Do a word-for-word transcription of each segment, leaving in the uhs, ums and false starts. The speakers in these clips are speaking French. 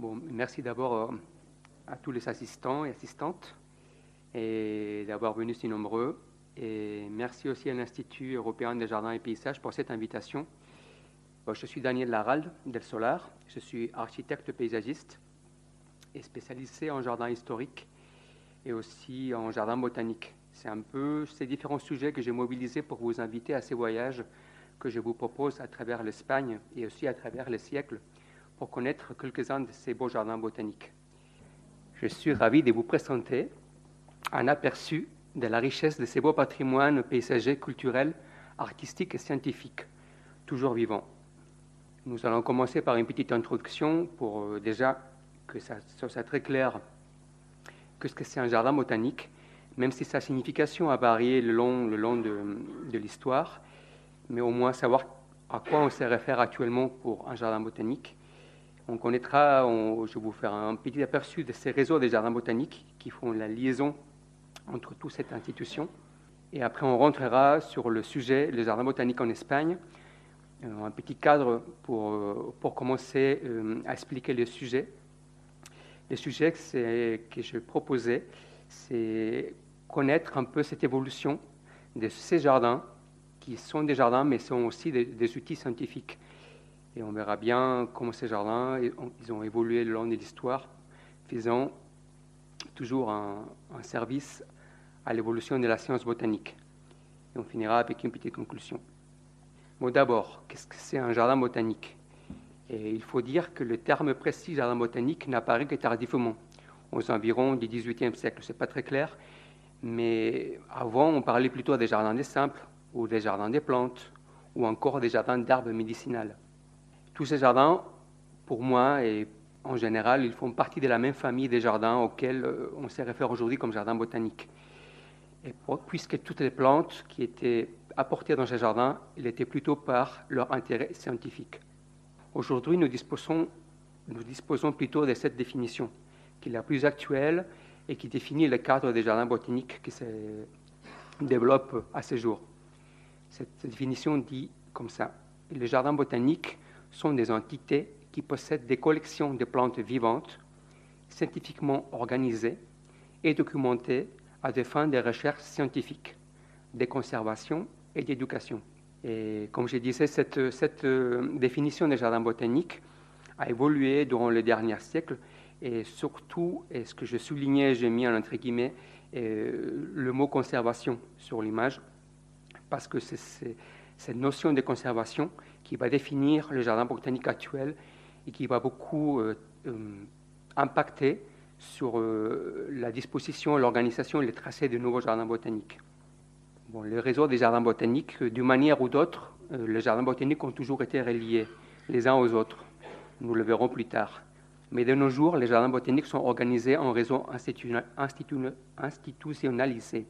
Bon, merci d'abord euh, à tous les assistants et assistantes et d'avoir venu si nombreux. Et merci aussi à l'Institut européen des jardins et paysages pour cette invitation. Bon, je suis Daniel Laralde del Solar, je suis architecte paysagiste et spécialisé en jardin historique et aussi en jardin botanique. C'est un peu ces différents sujets que j'ai mobilisés pour vous inviter à ces voyages que je vous propose à travers l'Espagne et aussi à travers les siècles pour connaître quelques-uns de ces beaux jardins botaniques. Je suis ravi de vous présenter un aperçu de la richesse de ces beaux patrimoines paysagers, culturels, artistiques et scientifiques, toujours vivants. Nous allons commencer par une petite introduction pour euh, déjà que ça, ça soit très clair qu'est-ce que c'est un jardin botanique, même si sa signification a varié le long, le long de, de l'histoire, mais au moins savoir à quoi on se réfère actuellement pour un jardin botanique. On connaîtra, on, je vais vous faire un petit aperçu de ces réseaux des jardins botaniques qui font la liaison entre toutes ces institutions. Et après, on rentrera sur le sujet, les jardins botaniques en Espagne, un petit cadre pour, pour commencer à expliquer le sujet. Le sujet que je proposais, c'est connaître un peu cette évolution de ces jardins, qui sont des jardins, mais sont aussi des, des outils scientifiques. Et on verra bien comment ces jardins ils ont évolué le long de l'histoire, faisant toujours un, un service à l'évolution de la science botanique. Et on finira avec une petite conclusion. Bon, d'abord, qu'est-ce que c'est un jardin botanique? Et il faut dire que le terme précis jardin botanique n'apparaît que tardivement, aux environs du dix-huitième siècle. Ce n'est pas très clair, mais avant, on parlait plutôt des jardins des simples, ou des jardins des plantes, ou encore des jardins d'arbres médicinales. Tous ces jardins, pour moi et en général, ils font partie de la même famille des jardins auxquels on se réfère aujourd'hui comme jardin botanique. Et pour, puisque toutes les plantes qui étaient apportées dans ces jardins, elles étaient plutôt par leur intérêt scientifique. Aujourd'hui, nous disposons, nous disposons plutôt de cette définition, qui est la plus actuelle et qui définit le cadre des jardins botaniques qui se développent à ce jour. Cette définition dit comme ça: les jardins botaniques sont des entités qui possèdent des collections de plantes vivantes, scientifiquement organisées et documentées à des fins de recherche scientifique, de conservation et d'éducation. Et comme je disais, cette, cette définition des jardins botaniques a évolué durant les derniers siècles et surtout, et ce que je soulignais, j'ai mis en entre guillemets le mot conservation sur l'image, parce que c'est, c'est cette notion de conservation qui va définir le jardin botanique actuel et qui va beaucoup euh, euh, impacter sur euh, la disposition, l'organisation et le tracé de nouveaux jardins botaniques. Bon, le réseau des jardins botaniques, d'une manière ou d'autre, euh, les jardins botaniques ont toujours été reliés les uns aux autres. Nous le verrons plus tard. Mais de nos jours, les jardins botaniques sont organisés en réseaux institu- institu- institutionnalisés.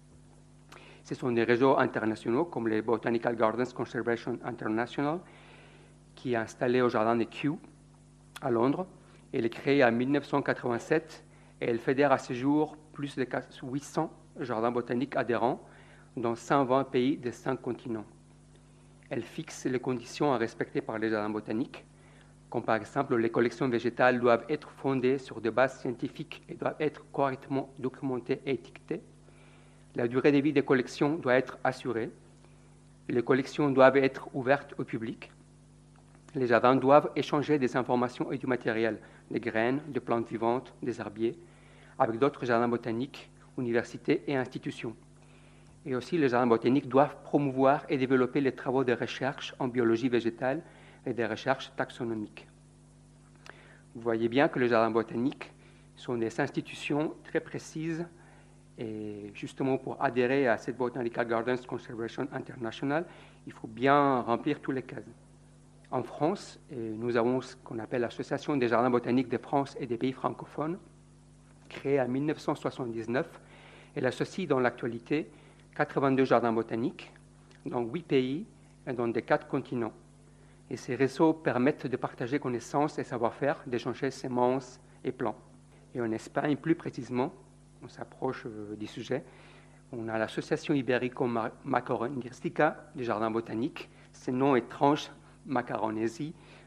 Ce sont des réseaux internationaux comme le Botanical Gardens Conservation International, qui est installé au jardin de Kew, à Londres. Elle est créée en mille neuf cent quatre-vingt-sept et elle fédère à ce jour plus de huit cents jardins botaniques adhérents dans cent vingt pays de cinq continents. Elle fixe les conditions à respecter par les jardins botaniques, comme par exemple les collections végétales doivent être fondées sur des bases scientifiques et doivent être correctement documentées et étiquetées. La durée de vie des collections doit être assurée. Les collections doivent être ouvertes au public. Les jardins doivent échanger des informations et du matériel, des graines, des plantes vivantes, des herbiers, avec d'autres jardins botaniques, universités et institutions. Et aussi, les jardins botaniques doivent promouvoir et développer les travaux de recherche en biologie végétale et des recherches taxonomiques. Vous voyez bien que les jardins botaniques sont des institutions très précises. Et justement, pour adhérer à cette Botanical Gardens Conservation International, il faut bien remplir tous les cases. En France, nous avons ce qu'on appelle l'Association des jardins botaniques de France et des pays francophones, créée en mille neuf cent soixante-dix-neuf. Elle associe dans l'actualité quatre-vingt-deux jardins botaniques dans huit pays et dans des quatre continents. Et ces réseaux permettent de partager connaissances et savoir-faire, d'échanger semences et plants. Et en Espagne, plus précisément, on s'approche du sujet, on a l'Association Ibérico-Macaronística des jardins botaniques. Ce nom étrange, Macaronesi,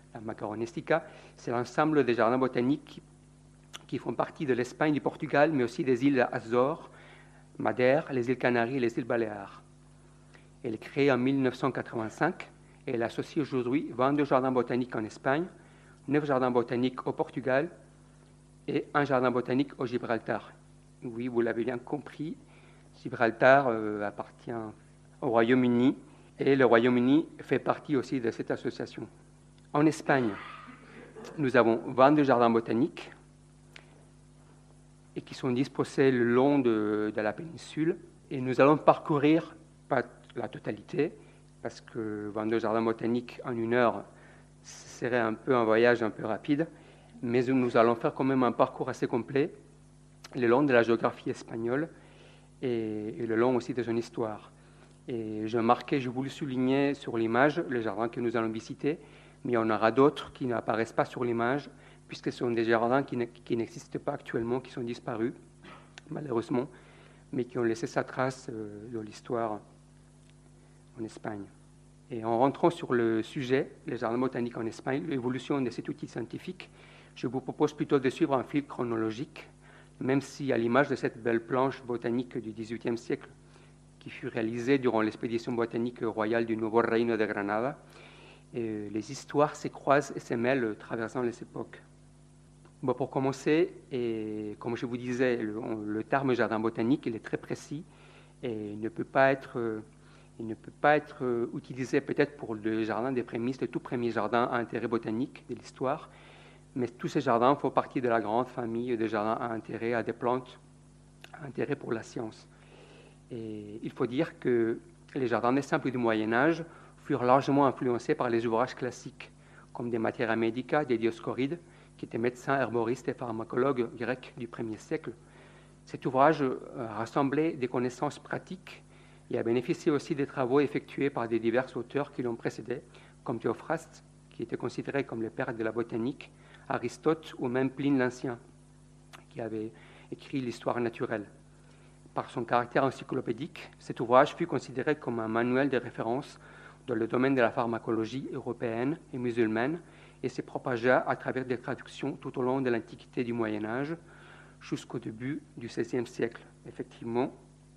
La Macaronestica, c'est l'ensemble des jardins botaniques qui font partie de l'Espagne, du Portugal, mais aussi des îles Azores, Madère, les îles Canaries et les îles Baléares. Elle est créée en mille neuf cent quatre-vingt-cinq et elle associe aujourd'hui vingt-deux jardins botaniques en Espagne, neuf jardins botaniques au Portugal et un jardin botanique au Gibraltar. Oui, vous l'avez bien compris, Gibraltar euh, appartient au Royaume-Uni et le Royaume-Uni fait partie aussi de cette association. En Espagne, nous avons vingt-deux jardins botaniques et qui sont disposés le long de, de la péninsule. Et nous allons parcourir, pas la totalité, parce que vingt-deux jardins botaniques en une heure serait un peu un voyage un peu rapide, mais nous allons faire quand même un parcours assez complet le long de la géographie espagnole et, et le long aussi de son histoire. Et je marquais, je voulais souligner sur l'image les jardins que nous allons visiter, mais il y en aura d'autres qui n'apparaissent pas sur l'image, puisque ce sont des jardins qui, ne, qui n'existent pas actuellement, qui sont disparus, malheureusement, mais qui ont laissé sa trace euh, dans l'histoire en Espagne. Et en rentrant sur le sujet, les jardins botaniques en Espagne, l'évolution de cet outil scientifique, je vous propose plutôt de suivre un fil chronologique, même si à l'image de cette belle planche botanique du dix-huitième siècle, qui fut réalisée durant l'expédition botanique royale du Nuevo Reino de Granada, et les histoires s'écroisent et se mêlent traversant les époques. Bon, pour commencer, et comme je vous disais, le, le terme jardin botanique il est très précis et il ne peut pas être, il ne peut pas être utilisé peut-être pour le jardin des prémices, le tout premier jardin à intérêt botanique de l'histoire, mais tous ces jardins font partie de la grande famille des jardins à intérêt, à des plantes à intérêt pour la science. Et il faut dire que les jardins des simples du Moyen-Âge furent largement influencés par les ouvrages classiques, comme des Materia Medica des Dioscorides, qui était médecin, herboriste et pharmacologue grec du premier siècle. Cet ouvrage rassemblait des connaissances pratiques et a bénéficié aussi des travaux effectués par des divers auteurs qui l'ont précédé, comme Théophraste, qui était considéré comme le père de la botanique, Aristote ou même Pline l'Ancien, qui avait écrit l'histoire naturelle. Par son caractère encyclopédique, cet ouvrage fut considéré comme un manuel de référence dans le domaine de la pharmacologie européenne et musulmane et s'est propagé à travers des traductions tout au long de l'Antiquité du Moyen-Âge jusqu'au début du seizième siècle, effectivement.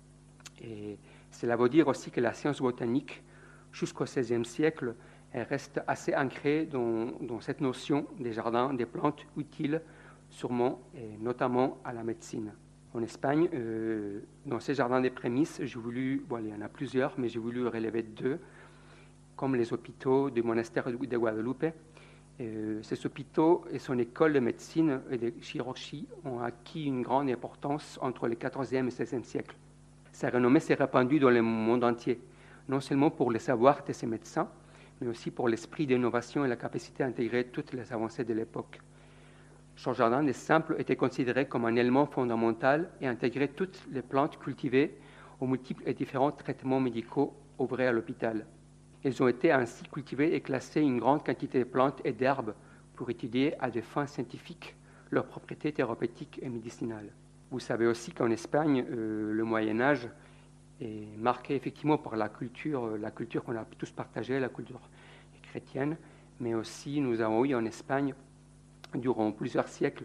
Et cela veut dire aussi que la science botanique, jusqu'au seizième siècle, elle reste assez ancrée dans, dans cette notion des jardins, des plantes utiles, sûrement, et notamment à la médecine. En Espagne, euh, dans ces jardins des prémices, j'ai voulu, bon, il y en a plusieurs, mais j'ai voulu relever deux, comme les hôpitaux du monastère de Guadalupe. Euh, ces hôpitaux et son école de médecine et de chirurgie ont acquis une grande importance entre le quatorzième et seizième siècle. Sa renommée s'est répandue dans le monde entier, non seulement pour le savoir de ces médecins, mais aussi pour l'esprit d'innovation et la capacité à intégrer toutes les avancées de l'époque. Son jardin des simples était considéré comme un élément fondamental et intégrait toutes les plantes cultivées aux multiples et différents traitements médicaux ouvrés à l'hôpital. Ils ont été ainsi cultivés et classés une grande quantité de plantes et d'herbes pour étudier à des fins scientifiques leurs propriétés thérapeutiques et médicinales. Vous savez aussi qu'en Espagne, euh, le Moyen-Âge est marqué effectivement par la culture, la culture qu'on a tous partagée, la culture chrétienne, mais aussi nous avons eu en Espagne, durant plusieurs siècles,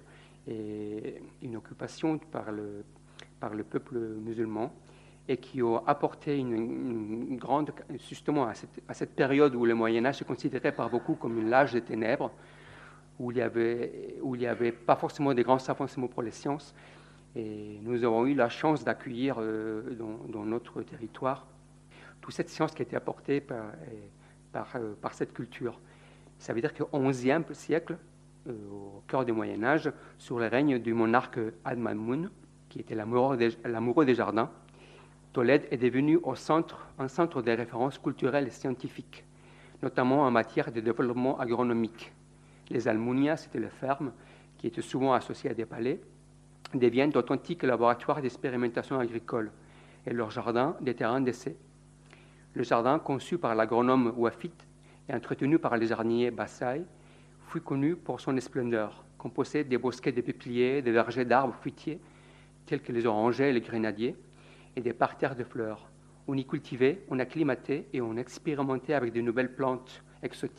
et une occupation par le, par le peuple musulman, et qui ont apporté une, une grande, justement à cette, à cette période où le Moyen-Âge est considéré par beaucoup comme une l'âge des ténèbres, où il n'y avait, où il y avait pas forcément des grands avancements pour les sciences. Et nous avons eu la chance d'accueillir euh, dans, dans notre territoire toute cette science qui a été apportée par, par, euh, par cette culture. Ça veut dire qu'au onzième siècle, euh, au cœur du Moyen-Âge, sous le règne du monarque Al-Mamoun, qui était l'amoureux des, l'amoureux des jardins, Tolède est devenu au centre, un centre de référence culturelle et scientifique, notamment en matière de développement agronomique. Les almunias, c'était les fermes, qui étaient souvent associées à des palais, deviennent d'authentiques laboratoires d'expérimentation agricole et leurs jardins des terrains d'essai. Le jardin, conçu par l'agronome Wafit et entretenu par le jardinier Bassaï, fut connu pour son splendeur, composé des bosquets de peupliers, des vergers d'arbres fruitiers, tels que les orangers et les grenadiers, et des parterres de fleurs. On y cultivait, on acclimatait et on expérimentait avec de nouvelles plantes exotiques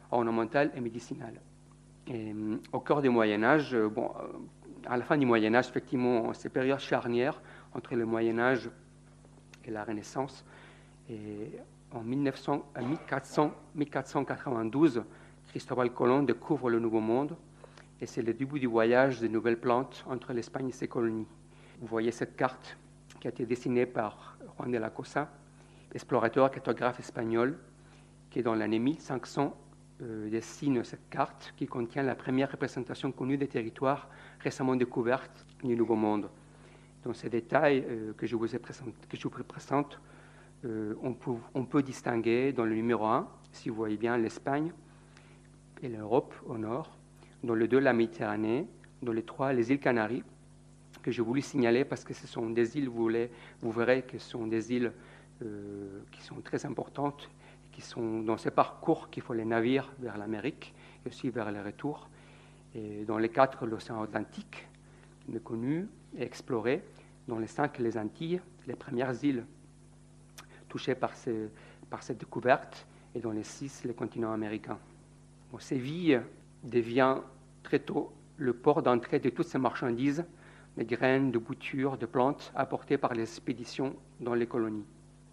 ornementale et médicinale. Et, au cœur du Moyen-Âge, bon, à la fin du Moyen-Âge, effectivement, ces périodes charnières entre le Moyen-Âge et la Renaissance, et en mille quatre cents, mille quatre cent quatre-vingt-douze, Cristobal Colón découvre le Nouveau Monde et c'est le début du voyage de nouvelles plantes entre l'Espagne et ses colonies. Vous voyez cette carte qui a été dessinée par Juan de la Cosa, explorateur cartographe espagnol, qui dans l'année mille cinq cents euh, dessine cette carte qui contient la première représentation connue des territoires récemment découverts du Nouveau Monde. Dans ces détails euh, que je vous ai présent, que je vous présente, euh, on, peut, on peut distinguer dans le numéro un, si vous voyez bien, l'Espagne et l'Europe au nord, dans le deux, la Méditerranée, dans le trois, les îles Canaries, que je voulais signaler parce que ce sont des îles, vous, voulez, vous verrez que ce sont des îles euh, qui sont très importantes, qui sont dans ces parcours qu'il faut les navires vers l'Amérique et aussi vers le retour. Et dans les quatre, l'océan Atlantique, méconnu et exploré. Dans les cinq, les Antilles, les premières îles touchées par, ces, par cette découverte. Et dans les six, les continents américains. Bon, Séville devient très tôt le port d'entrée de toutes ces marchandises, de graines, de boutures, de plantes apportées par les expéditions dans les colonies.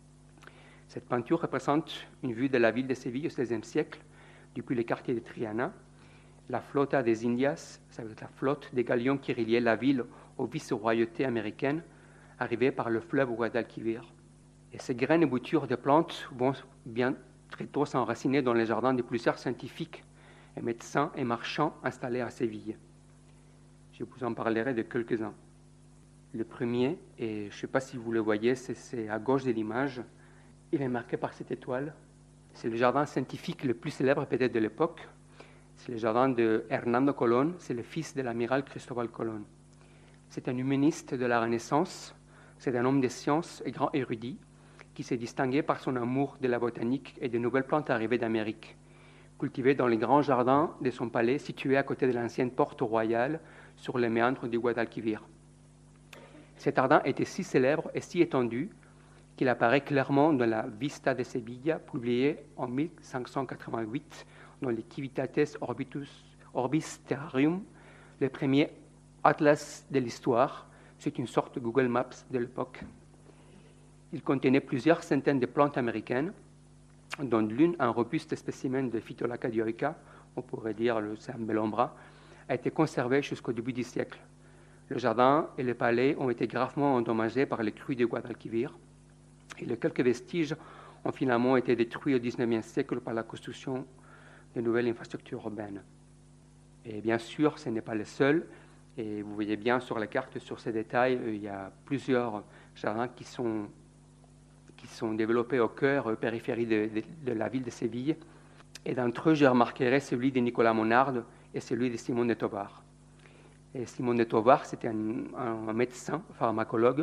Cette peinture représente une vue de la ville de Séville au seizième siècle, depuis le quartier de Triana. La Flota des Indias, ça veut dire la flotte des galions qui reliait la ville aux vice-royautés américaines, arrivée par le fleuve Guadalquivir. Et ces graines et boutures de plantes vont bien très tôt s'enraciner dans les jardins de plusieurs scientifiques et médecins et marchands installés à Séville. Je vous en parlerai de quelques-uns. Le premier, et je ne sais pas si vous le voyez, c'est, c'est à gauche de l'image. Il est marqué par cette étoile. C'est le jardin scientifique le plus célèbre peut-être de l'époque. C'est le jardin de Hernando Colón, c'est le fils de l'amiral Cristobal Colón. C'est un humaniste de la Renaissance, c'est un homme de sciences et grand érudit qui s'est distingué par son amour de la botanique et de nouvelles plantes arrivées d'Amérique, cultivées dans les grands jardins de son palais situé à côté de l'ancienne porte royale sur les méandres du Guadalquivir. Cet jardin était si célèbre et si étendu qu'il apparaît clairement dans la Vista de Sevilla, publiée en mille cinq cent quatre-vingt-huit dans les Civitates Orbitus, Orbis Terrarium, le premier atlas de l'histoire. C'est une sorte de Google Maps de l'époque. Il contenait plusieurs centaines de plantes américaines, dont l'une, un robuste spécimen de Phytolacca dioica, on pourrait dire le Sambelombra, a été conservé jusqu'au début du siècle. Le jardin et le palais ont été gravement endommagés par les crues de Guadalquivir, et les quelques vestiges ont finalement été détruits au dix-neuvième siècle par la construction de nouvelles infrastructures urbaines. Et bien sûr, ce n'est pas le seul, et vous voyez bien sur la carte, sur ces détails, il y a plusieurs jardins qui sont, qui sont développés au cœur, périphérie de, de, de la ville de Séville. Et d'entre eux, je remarquerai celui de Nicolas Monard et celui de Simon de Tovar. Et Simon de Tovar, c'était un, un médecin, pharmacologue,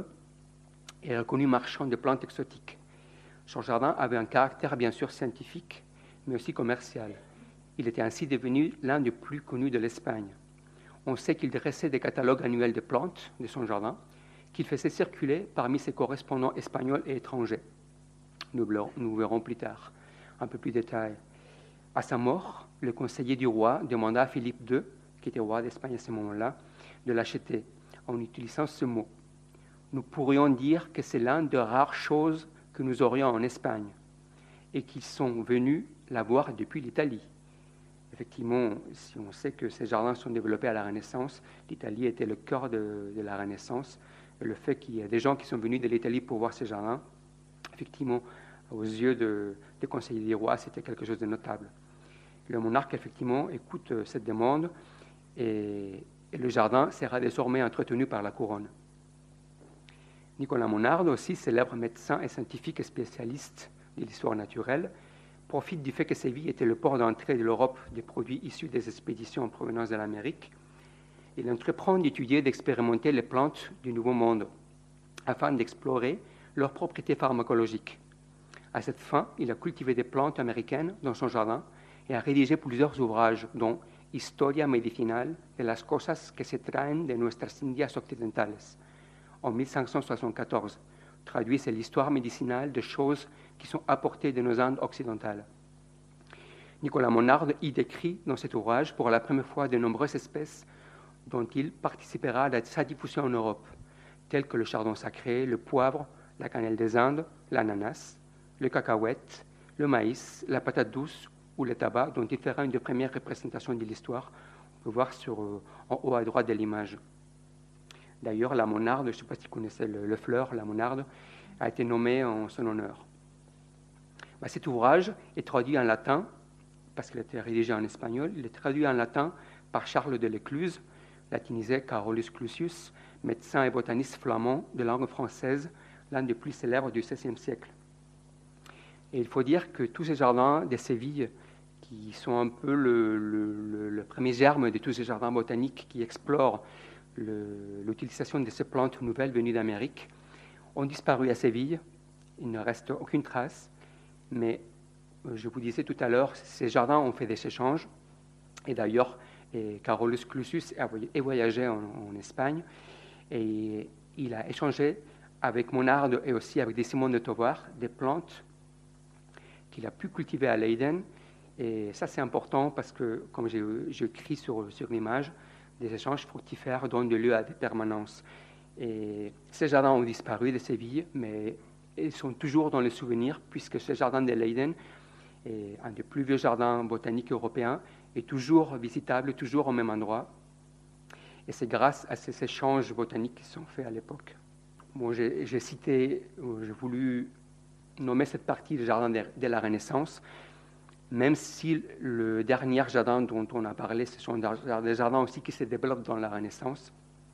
et reconnu marchand de plantes exotiques. Son jardin avait un caractère bien sûr scientifique, mais aussi commercial. Il était ainsi devenu l'un des plus connus de l'Espagne. On sait qu'il dressait des catalogues annuels de plantes de son jardin, qu'il faisait circuler parmi ses correspondants espagnols et étrangers. Nous, nous verrons plus tard un peu plus de détails. À sa mort, le conseiller du roi demanda à Philippe deux, qui était roi d'Espagne à ce moment-là, de l'acheter en utilisant ce mot. Nous pourrions dire que c'est l'une des rares choses que nous aurions en Espagne et qu'ils sont venus la voir depuis l'Italie. Effectivement, si on sait que ces jardins sont développés à la Renaissance, l'Italie était le cœur de, de la Renaissance. Et le fait qu'il y ait des gens qui sont venus de l'Italie pour voir ces jardins, effectivement, aux yeux de, des conseillers du roi, c'était quelque chose de notable. Le monarque, effectivement, écoute cette demande et, et le jardin sera désormais entretenu par la couronne. Nicolas Monard, aussi célèbre médecin et scientifique et spécialiste de l'histoire naturelle, profite du fait que Séville était le port d'entrée de l'Europe des produits issus des expéditions en provenance de l'Amérique. Il entreprend d'étudier et d'expérimenter les plantes du Nouveau Monde afin d'explorer leurs propriétés pharmacologiques. À cette fin, il a cultivé des plantes américaines dans son jardin et a rédigé plusieurs ouvrages, dont Historia Medicinal de las cosas que se traen de nuestras Indias occidentales, en mille cinq cent soixante-quatorze. Traduit, c'est l'histoire médicinale de choses qui sont apportées de nos Indes occidentales. Nicolas Monard y décrit dans cet ouvrage pour la première fois de nombreuses espèces dont il participera à sa diffusion en Europe, telles que le chardon sacré, le poivre, la cannelle des Indes, l'ananas, le cacahuète, le maïs, la patate douce ou le tabac, dont il fera une des premières représentations de l'histoire. On peut voir sur, en haut à droite de l'image. D'ailleurs, la monarde, je ne sais pas si vous connaissez le, le fleur, la monarde, a été nommée en son honneur. Bah, cet ouvrage est traduit en latin, parce qu'il a été rédigé en espagnol, il est traduit en latin par Charles de l'Écluse, latinisé Carolus Clusius, médecin et botaniste flamand de langue française, l'un des plus célèbres du seizième siècle. Et il faut dire que tous ces jardins de Séville, qui sont un peu le, le, le premier germe de tous ces jardins botaniques qui explorent l'utilisation de ces plantes nouvelles venues d'Amérique, ont disparu à Séville. Il ne reste aucune trace, mais je vous disais tout à l'heure, ces jardins ont fait des échanges, et d'ailleurs, Carolus Clusius a voyagé en, en Espagne, et il a échangé avec Monard et aussi avec des Simon de Tovar des plantes qu'il a pu cultiver à Leiden. Et ça, c'est important parce que, comme j'ai écrit sur, sur l'image, des échanges fructifères donnent lieu à des permanences. Et ces jardins ont disparu de Séville, mais ils sont toujours dans les souvenirs, puisque ce jardin de Leiden est un des plus vieux jardins botaniques européens, est toujours visitable, toujours au même endroit. Et c'est grâce à ces échanges botaniques qui sont faits à l'époque. Bon, j'ai cité, j'ai voulu nommer cette partie du jardin de, de la Renaissance, même si le dernier jardin dont on a parlé, ce sont des jardins aussi qui se développent dans la Renaissance.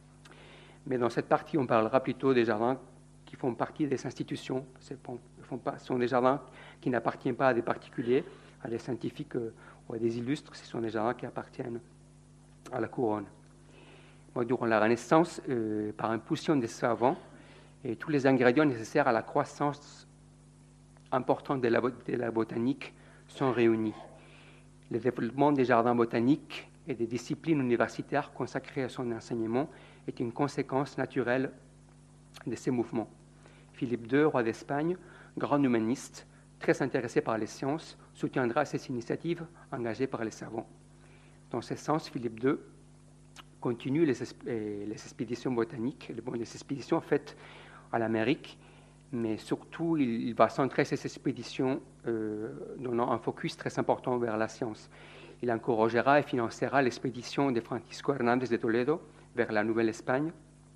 Mais dans cette partie, on parlera plutôt des jardins qui font partie des institutions. Ce sont des jardins qui n'appartiennent pas à des particuliers, à des scientifiques ou à des illustres. Ce sont des jardins qui appartiennent à la couronne. Bon, durant la Renaissance, euh, par impulsion des savants, et tous les ingrédients nécessaires à la croissance importante de la, de la botanique sont réunis. Le développement des jardins botaniques et des disciplines universitaires consacrées à son enseignement est une conséquence naturelle de ces mouvements. Philippe deux, roi d'Espagne, grand humaniste, très intéressé par les sciences, soutiendra ces initiatives engagées par les savants. Dans ce sens, Philippe deux continue les, les expéditions botaniques, les expéditions faites à l'Amérique, mais surtout, il, il va centrer ces expéditions euh, donnant un focus très important vers la science. Il encouragera et financera l'expédition de Francisco Hernández de Toledo vers la Nouvelle-Espagne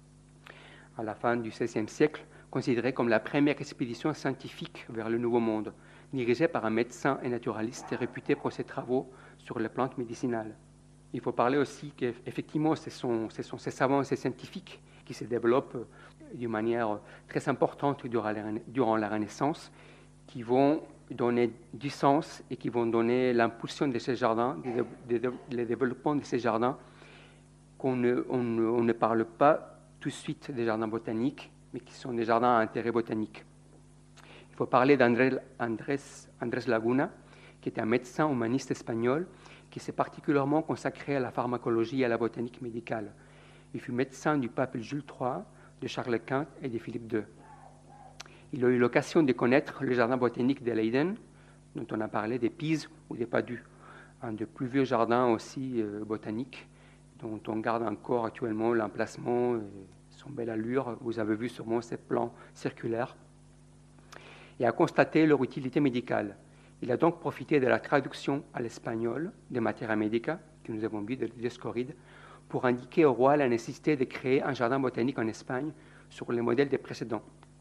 à la fin du seizième siècle, considérée comme la première expédition scientifique vers le Nouveau Monde, dirigée par un médecin et naturaliste réputé pour ses travaux sur les plantes médicinales. Il faut parler aussi qu'effectivement, ce sont, ce sont ces savants et ces scientifiques qui se développent d'une manière très importante durant la Renaissance, qui vont donner du sens et qui vont donner l'impulsion de ces jardins, le développement de ces jardins, qu'on ne, on ne, on ne parle pas tout de suite des jardins botaniques, mais qui sont des jardins à intérêt botanique. Il faut parler d'Andrés Andrés, Andrés Laguna, qui est un médecin humaniste espagnol qui s'est particulièrement consacré à la pharmacologie et à la botanique médicale. Il fut médecin du pape Jules trois, de Charles Quint et de Philippe deux. Il a eu l'occasion de connaître le jardin botanique de Leiden, dont on a parlé, des Pises ou des Padus, un des plus vieux jardins aussi euh, botaniques, dont on garde encore actuellement l'emplacement, son belle allure. Vous avez vu sûrement ces plans circulaires. Et a constaté leur utilité médicale. Il a donc profité de la traduction à l'espagnol de Materia Medica, que nous avons vu de Dioscoride, pour indiquer au roi la nécessité de créer un jardin botanique en Espagne sur le modèle des précédents.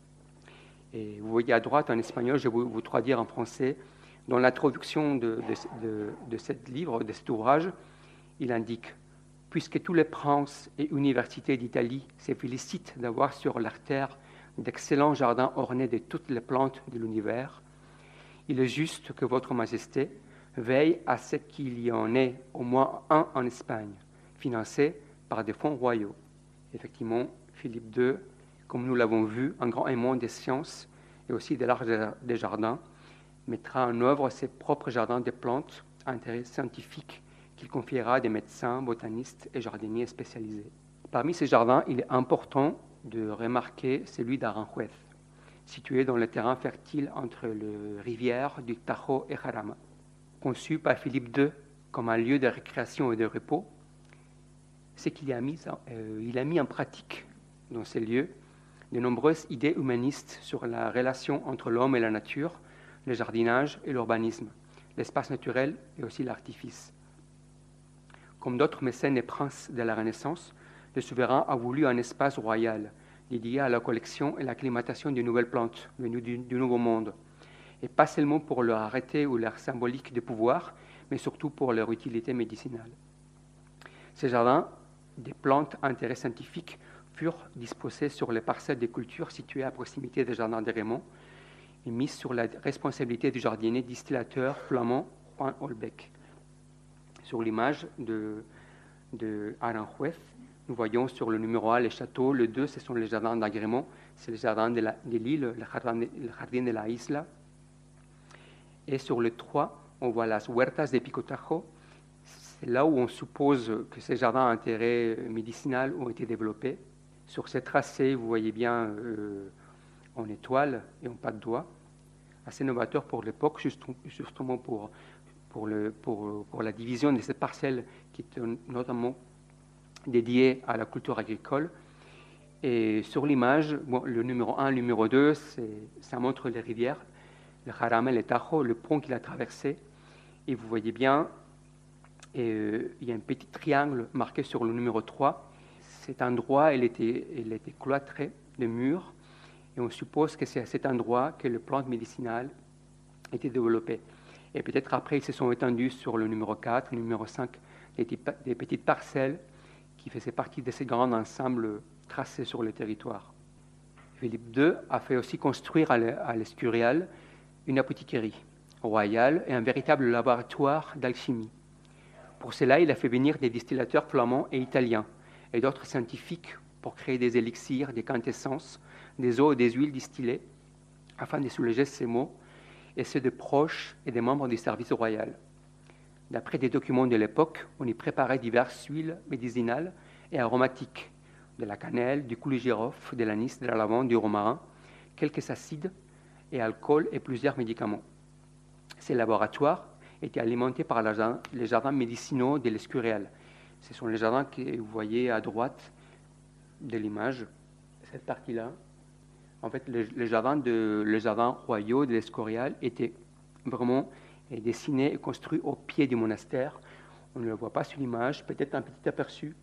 Et vous voyez à droite en espagnol, je vais vous, vous traduire en français. Dans l'introduction de, de, de, de ce livre, de cet ouvrage, il indique « Puisque tous les princes et universités d'Italie se félicitent d'avoir sur leur terre d'excellents jardins ornés de toutes les plantes de l'univers, il est juste que votre majesté veille à ce qu'il y en ait au moins un en Espagne, financé par des fonds royaux. » Effectivement, Philippe deux, comme nous l'avons vu, un grand aimant des sciences et aussi de l'art des jardins, mettra en œuvre ses propres jardins de plantes à intérêt scientifique qu'il confiera à des médecins, botanistes et jardiniers spécialisés. Parmi ces jardins, il est important de remarquer celui d'Aranjuez, situé dans le terrain fertile entre les rivières du Tajo et Jarama. conçu par Philippe deux comme un lieu de récréation et de repos, c'est qu'il a mis, euh, il a mis en pratique dans ces lieux de nombreuses idées humanistes sur la relation entre l'homme et la nature, le jardinage et l'urbanisme, l'espace naturel et aussi l'artifice. Comme d'autres mécènes et princes de la Renaissance, le souverain a voulu un espace royal dédié à la collection et l'acclimatation de nouvelles plantes venues du, du Nouveau Monde, et pas seulement pour leur arrêté ou leur symbolique de pouvoir, mais surtout pour leur utilité médicinale. Ces jardins, des plantes à intérêt scientifique, furent disposés sur les parcelles de culture situées à proximité des jardins de Raymond et mis sur la responsabilité du jardinier distillateur flamand Juan Holbeck. Sur l'image de, de Aranjuez, nous voyons sur le numéro un les châteaux, le deux ce sont les jardins d'agrément, c'est le jardin de, la, de l'île, le jardin de, le jardin de la isla. Et sur le trois, on voit las huertas de Picotajo, c'est là où on suppose que ces jardins à intérêt médicinal ont été développés. Sur ces tracés, vous voyez bien euh, en étoile et en pas de doigt, assez novateur pour l'époque, justement pour, pour, le, pour, pour la division de cette parcelle qui était notamment dédiée à la culture agricole. Et sur l'image, bon, le numéro un, le numéro deux, ça montre les rivières, le Jaramel et Tajo, le pont qu'il a traversé. Et vous voyez bien, et, euh, il y a un petit triangle marqué sur le numéro trois. Cet endroit, il était, il était cloîtré de murs, et on suppose que c'est à cet endroit que les plantes médicinales étaient développées. Et peut-être après, ils se sont étendus sur le numéro quatre, le numéro cinq, des, des petites parcelles qui faisaient partie de ces grands ensembles tracés sur le territoire. Philippe deux a fait aussi construire à l'Escurial une apothicairie royale et un véritable laboratoire d'alchimie. Pour cela, il a fait venir des distillateurs flamands et italiens et d'autres scientifiques pour créer des élixirs, des quintessences, des eaux et des huiles distillées, afin de soulager ces maux, et ceux de proches et des membres du service royal. D'après des documents de l'époque, on y préparait diverses huiles médicinales et aromatiques, de la cannelle, du coulis girofle, de l'anis, de la lavande, du romarin, quelques acides et alcool et plusieurs médicaments. Ces laboratoires étaient alimentés par les jardins médicinaux de l'Escurial. Ce sont les jardins que vous voyez à droite de l'image, cette partie-là. En fait, les, les, jardins de, les jardins royaux de l'Escurial étaient vraiment dessinés et construits au pied du monastère. On ne le voit pas sur l'image, peut-être un petit aperçu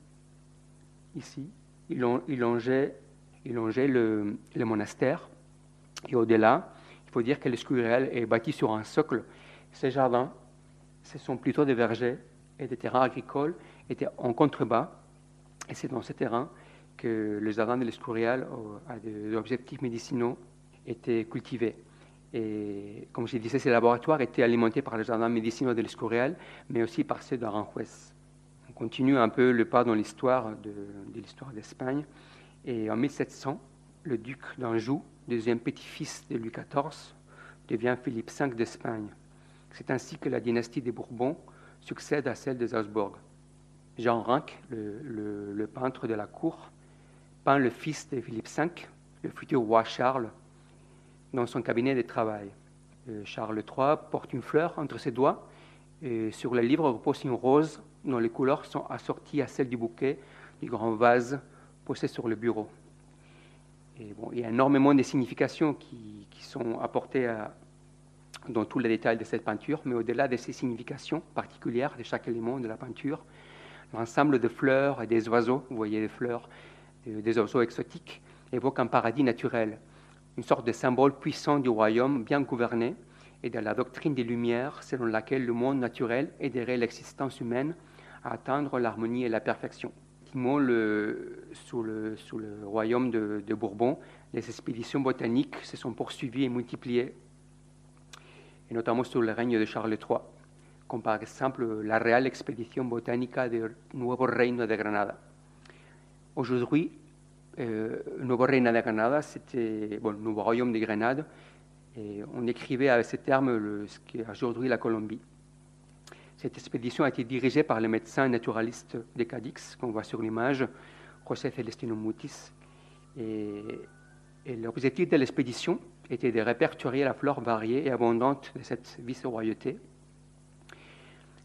ici. Il, il longeait, il longeait le, le monastère. Et au-delà, il faut dire que l'Escurial est bâti sur un socle. Ces jardins, ce sont plutôt des vergers et des terrains agricoles étaient en contrebas. Et c'est dans ces terrains que le jardin de l'Escurial, à des objectifs médicinaux, étaient cultivés. Et comme je disais, ces laboratoires étaient alimentés par les jardins médicinaux de l'Escurial, mais aussi par ceux d'Aranjuez. On continue un peu le pas dans l'histoire de, de l'histoire d'Espagne. Et en mille sept cents, le duc d'Anjou, deuxième petit-fils de Louis quatorze, devient Philippe cinq d'Espagne. C'est ainsi que la dynastie des Bourbons succède à celle des Habsbourg. Jean Ranc, le, le, le peintre de la cour, peint le fils de Philippe cinq, le futur roi Charles, dans son cabinet de travail. Euh, Charles trois porte une fleur entre ses doigts et sur le livre repose une rose dont les couleurs sont assorties à celles du bouquet du grand vase posé sur le bureau. Et bon, il y a énormément de significations qui, qui sont apportées à, dans tous les détails de cette peinture, mais au-delà de ces significations particulières de chaque élément de la peinture, l'ensemble de fleurs et des oiseaux, vous voyez les fleurs, des oiseaux exotiques, évoque un paradis naturel, une sorte de symbole puissant du royaume bien gouverné et de la doctrine des Lumières selon laquelle le monde naturel aiderait l'existence humaine à atteindre l'harmonie et la perfection. Le, sous, le, sous le royaume de, de Bourbon, les expéditions botaniques se sont poursuivies et multipliées, et notamment sous le règne de Charles trois, comme par exemple la Real Expedición Botánica del Nuevo Reino de Granada. Aujourd'hui, euh, le Nouveau Reino de Granada, c'était bon, le Nouveau Royaume de Grenade, et on écrivait avec ce terme le, ce qui est aujourd'hui la Colombie. Cette expédition a été dirigée par le médecin naturaliste de Cadix, qu'on voit sur l'image, José Celestino Mutis. Et, et l'objectif de l'expédition était de répertorier la flore variée et abondante de cette vice-royauté,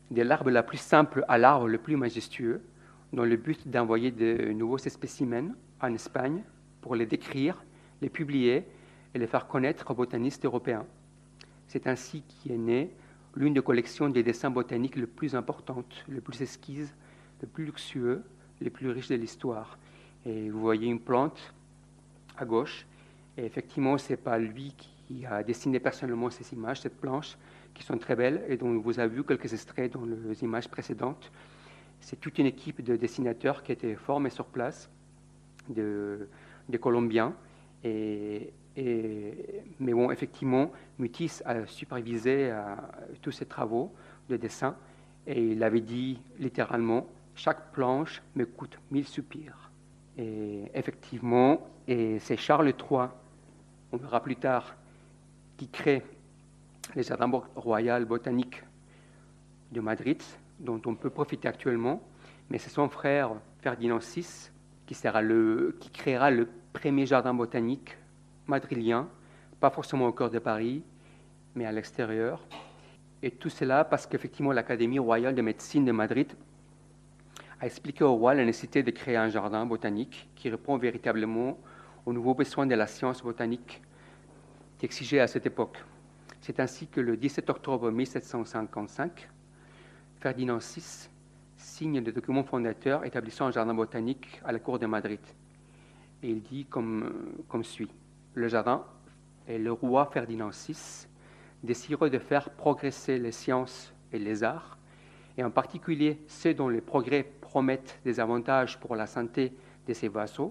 de l'arbre la plus simple à l'arbre le plus majestueux, dans le but d'envoyer de nouveaux spécimens en Espagne pour les décrire, les publier et les faire connaître aux botanistes européens. C'est ainsi qu'est née l'une des collections des dessins botaniques les plus importantes, les plus exquises, les plus luxueux, les plus riches de l'histoire. Et vous voyez une plante à gauche, et effectivement, ce n'est pas lui qui a dessiné personnellement ces images, cette planche, qui sont très belles et dont vous avez vu quelques extraits dans les images précédentes. C'est toute une équipe de dessinateurs qui a été formée sur place, de, de Colombiens. Et, et, mais bon, effectivement, Mutis a supervisé euh, tous ces travaux de dessin et il avait dit littéralement « chaque planche me coûte mille soupirs ». Et effectivement, et c'est Charles trois, on verra plus tard, qui crée les jardins royaux botaniques de Madrid, dont on peut profiter actuellement, mais c'est son frère Ferdinand six qui, sera le, qui créera le premier jardin botanique madrilien, pas forcément au cœur de Paris, mais à l'extérieur. Et tout cela parce qu'effectivement l'Académie royale de médecine de Madrid a expliqué au roi la nécessité de créer un jardin botanique qui répond véritablement aux nouveaux besoins de la science botanique qui exigeait à cette époque. C'est ainsi que le dix-sept octobre mille sept cent cinquante-cinq, Ferdinand six signe le document fondateur établissant un jardin botanique à la cour de Madrid. Et il dit comme, comme suit. Le jardin et le roi Ferdinand six, désireux de faire progresser les sciences et les arts, et en particulier ceux dont les progrès promettent des avantages pour la santé de ses vassaux,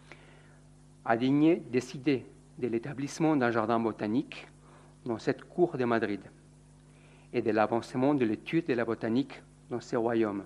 a daigné décider de l'établissement d'un jardin botanique dans cette cour de Madrid et de l'avancement de l'étude de la botanique dans ces royaumes.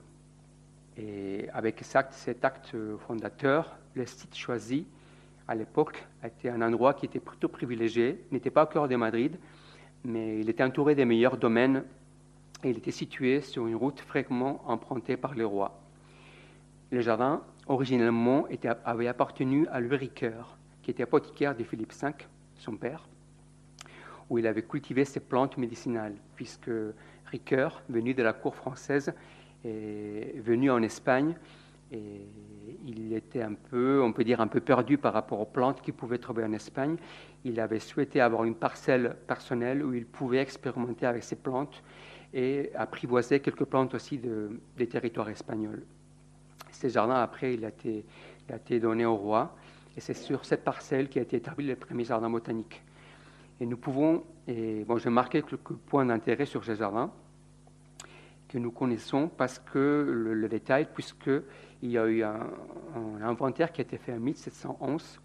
Et avec cet acte fondateur, le site choisi à l'époque était un endroit qui était plutôt privilégié, n'était pas au cœur de Madrid, mais il était entouré des meilleurs domaines et il était situé sur une route fréquemment empruntée par les rois. Le jardin, originellement, était, avait appartenu à Louis Ricoeur, qui était apothicaire de Philippe cinq, son père, où il avait cultivé ses plantes médicinales, puisque Ricoeur, venu de la cour française, est venu en Espagne et il était un peu, on peut dire, un peu perdu par rapport aux plantes qu'il pouvait trouver en Espagne. Il avait souhaité avoir une parcelle personnelle où il pouvait expérimenter avec ces plantes et apprivoiser quelques plantes aussi de, des territoires espagnols. Ce jardin, après, il a été, il a été donné au roi et c'est sur cette parcelle qu'a été établi le premier jardin botanique. Et nous pouvons, et bon, j'ai marqué quelques points d'intérêt sur ce jardin que nous connaissons parce que le, le détail, puisqu'il y a eu un, un inventaire qui a été fait en mille sept cent onze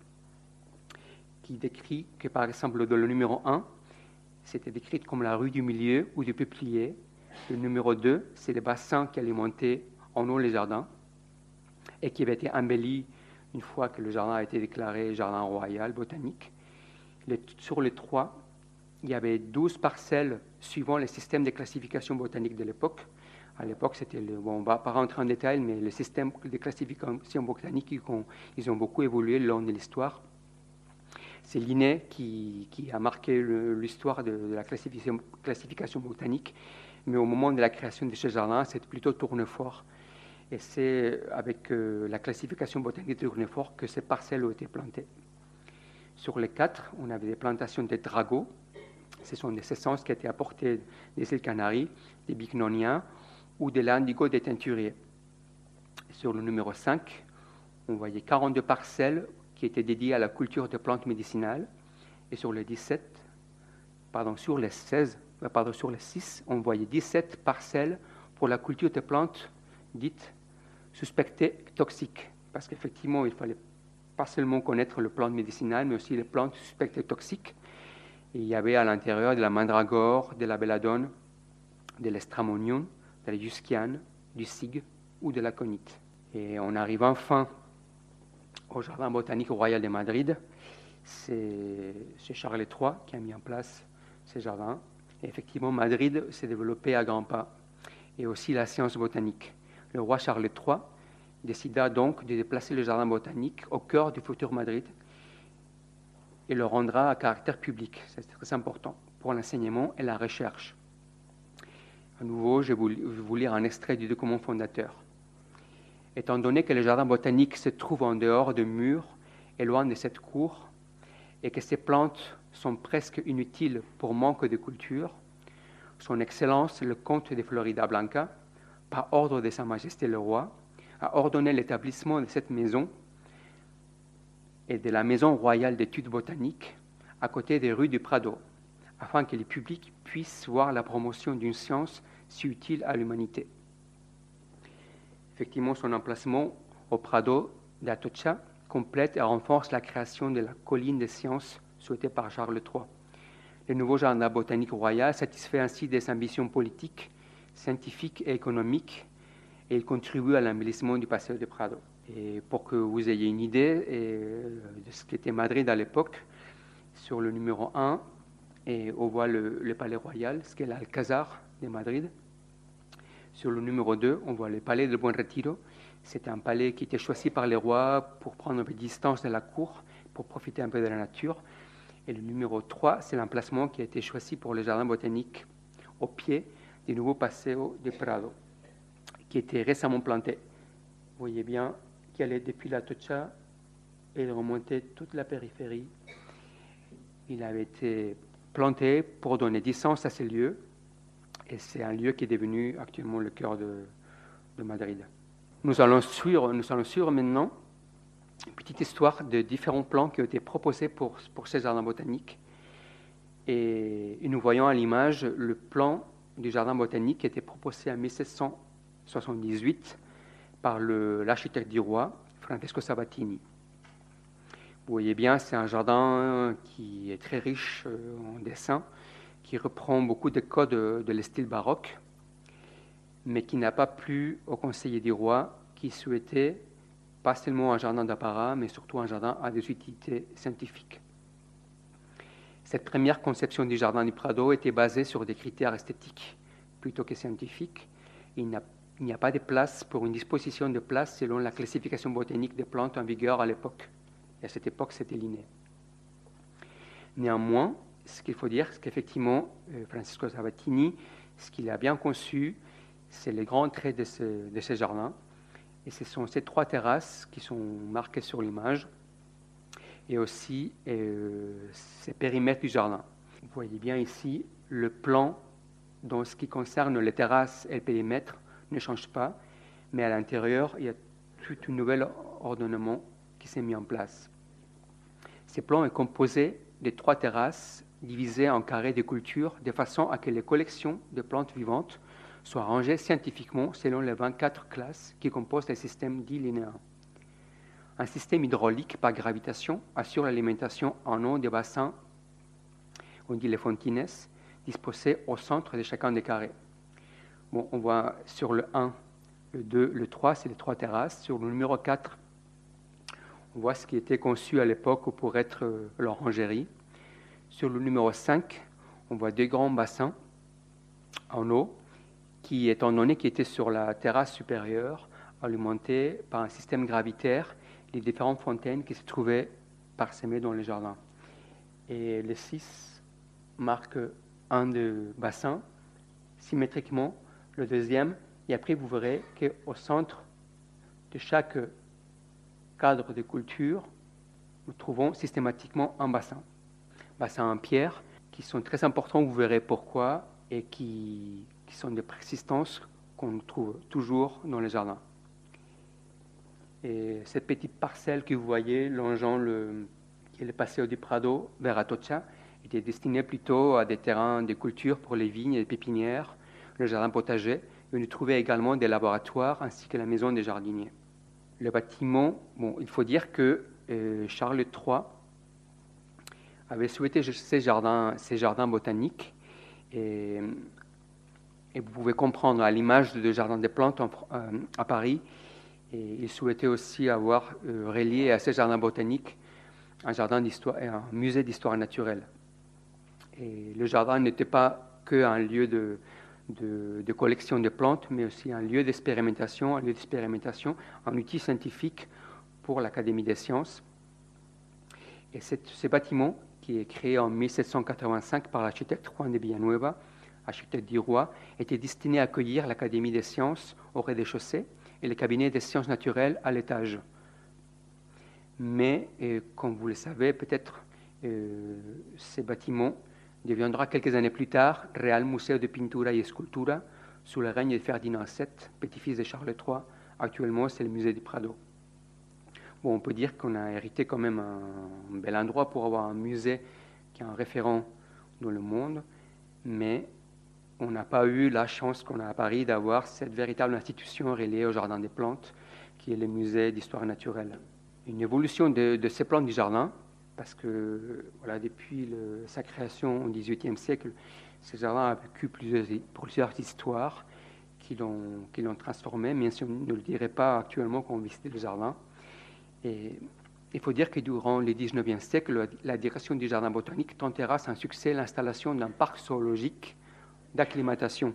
qui décrit que, par exemple, dans le numéro un, c'était décrit comme la rue du Milieu ou du Peuplier. Le numéro deux, c'est le bassin qui alimentait en eau les jardins et qui avait été embelli une fois que le jardin a été déclaré jardin royal botanique. Les, sur les trois, il y avait douze parcelles suivant le système de classification botanique de l'époque. À l'époque, c'était le, bon, on ne va pas rentrer en détail, mais le système de classification botanique, ils ont, ils ont beaucoup évolué le long de l'histoire. C'est Linné qui, qui a marqué l'histoire de, de la classification, classification botanique, mais au moment de la création de ce jardin, c'était plutôt Tournefort. Et c'est avec euh, la classification botanique de Tournefort que ces parcelles ont été plantées. Sur les quatre, on avait des plantations de dragons. Ce sont des essences qui étaient apportées des îles Canaries, des bignoniens ou de l'indigo des teinturiers. Sur le numéro cinq, on voyait quarante-deux parcelles qui étaient dédiées à la culture de plantes médicinales. Et sur les dix-sept, pardon, sur les seize, pardon, sur les six, on voyait dix-sept parcelles pour la culture de plantes dites suspectées toxiques. Parce qu'effectivement, il fallait pas seulement connaître les plantes médicinales, mais aussi les plantes suspectées toxiques. Et il y avait à l'intérieur de la mandragore, de la belladone, de l'estramonium, de la jusquiane, du cygue ou de l'aconite. Et on arrive enfin au Jardin botanique royal de Madrid. C'est Charles trois qui a mis en place ces jardins. Et effectivement, Madrid s'est développé à grands pas. Et aussi la science botanique. Le roi Charles trois décida donc de déplacer le jardin botanique au cœur du futur Madrid et le rendra à caractère public. C'est très important pour l'enseignement et la recherche. À nouveau, je vais vous lire un extrait du document fondateur. Étant donné que le jardin botanique se trouve en dehors de murs et loin de cette cour, et que ces plantes sont presque inutiles pour manque de culture, Son Excellence le comte de Florida Blanca, par ordre de Sa Majesté le Roi, a ordonné l'établissement de cette maison et de la Maison royale d'études botaniques à côté des rues du Prado, afin que le public puisse voir la promotion d'une science si utile à l'humanité. Effectivement, son emplacement au Prado d'Atocha complète et renforce la création de la colline des sciences souhaitée par Charles trois. Le nouveau jardin botanique royal satisfait ainsi des ambitions politiques, scientifiques et économiques, et il contribue à l'embellissement du Paseo de Prado. Et pour que vous ayez une idée de ce qu'était Madrid à l'époque, sur le numéro un, et on voit le, le palais royal, ce qu'est l'Alcazar de Madrid. Sur le numéro deux, on voit le palais de Buen Retiro. C'était un palais qui était choisi par les rois pour prendre un peu de distance de la cour, pour profiter un peu de la nature. Et le numéro trois, c'est l'emplacement qui a été choisi pour le jardin botanique au pied du nouveau Paseo de Prado, qui était récemment planté. Vous voyez bien qu'il allait depuis la Atocha et il remontait toute la périphérie. Il avait été planté pour donner du sens à ces lieux, et c'est un lieu qui est devenu actuellement le cœur de, de Madrid. Nous allons, suivre, nous allons suivre maintenant une petite histoire de différents plans qui ont été proposés pour, pour ces jardins botaniques. Et, et nous voyons à l'image le plan du jardin botanique qui a été proposé en mille sept cent soixante-dix-huit par le, l'architecte du roi, Francesco Sabatini. Vous voyez bien, c'est un jardin qui est très riche en dessins, qui reprend beaucoup de codes de, de le style baroque, mais qui n'a pas plu au conseiller du roi qui souhaitait pas seulement un jardin d'apparat, mais surtout un jardin à des utilités scientifiques. Cette première conception du jardin du Prado était basée sur des critères esthétiques plutôt que scientifiques. Il n'y a, il n'y a pas de place pour une disposition de place selon la classification botanique des plantes en vigueur à l'époque. Et à cette époque, c'était l'inné. Néanmoins, ce qu'il faut dire, c'est qu'effectivement, Francesco Sabatini, ce qu'il a bien conçu, c'est les grands traits de ce, de ce jardin. Et ce sont ces trois terrasses qui sont marquées sur l'image, et aussi euh, ces périmètres du jardin. Vous voyez bien ici, le plan, dans ce qui concerne les terrasses et le périmètre, ne change pas, mais à l'intérieur, il y a tout un nouvel ordonnement qui s'est mis en place. Ce plan est composé de trois terrasses divisées en carrés de culture, de façon à que les collections de plantes vivantes soient rangées scientifiquement selon les vingt-quatre classes qui composent le système dit linéaire. Un système hydraulique par gravitation assure l'alimentation en eau des bassins, on dit les fontines, disposés au centre de chacun des carrés. Bon, on voit sur le un, le deux, le trois, c'est les trois terrasses. Sur le numéro quatre, on voit ce qui était conçu à l'époque pour être l'orangerie. Sur le numéro cinq, on voit deux grands bassins en eau qui, étant donné qu'ils étaient sur la terrasse supérieure, alimentés par un système gravitaire les différentes fontaines qui se trouvaient parsemées dans le jardin. Et le six marque un des bassins symétriquement, le deuxième, et après vous verrez qu'au centre de chaque cadre de culture, nous trouvons systématiquement un bassin. Bassins en pierre, qui sont très importants, vous verrez pourquoi, et qui, qui sont de persistance qu'on trouve toujours dans les jardins. Et cette petite parcelle que vous voyez, longeant le, le Paseo du Prado vers Atocha, était destinée plutôt à des terrains de culture pour les vignes et les pépinières, le jardin potager, et on y trouvait également des laboratoires ainsi que la maison des jardiniers. Le bâtiment, bon, il faut dire que euh, Charles trois avait souhaité ces jardins, ces jardins botaniques, et, et vous pouvez comprendre à l'image de jardin des plantes en, euh, à Paris. Et il souhaitait aussi avoir euh, relié à ces jardins botaniques un jardin d'histoire et un musée d'histoire naturelle. Et le jardin n'était pas qu'un lieu de, de, de collection de plantes, mais aussi un lieu d'expérimentation, un lieu d'expérimentation, un outil scientifique pour l'Académie des sciences. Et cette, ce bâtiment, qui est créé en mille sept cent quatre-vingt-cinq par l'architecte Juan de Villanueva, architecte du roi, était destiné à accueillir l'Académie des sciences au rez-de-chaussée et le cabinet des sciences naturelles à l'étage. Mais, euh, comme vous le savez, peut-être euh, ces bâtiments deviendra quelques années plus tard Real Museo de Pintura y Escultura sous le règne de Ferdinand sept, petit-fils de Charles trois. Actuellement, c'est le musée du Prado. Bon, on peut dire qu'on a hérité quand même un, un bel endroit pour avoir un musée qui est un référent dans le monde, mais on n'a pas eu la chance qu'on a à Paris d'avoir cette véritable institution reliée au Jardin des Plantes, qui est le musée d'histoire naturelle. Une évolution de, de ces plantes du jardin, parce que voilà, depuis le, sa création au dix-huitième siècle, ce jardin a vécu plusieurs, plusieurs histoires qui l'ont, qui l'ont transformé, mais si on ne le dirait pas actuellement quand on visitait le jardin. Et il faut dire que durant le dix-neuvième siècle, la direction du jardin botanique tentera sans succès l'installation d'un parc zoologique d'acclimatation.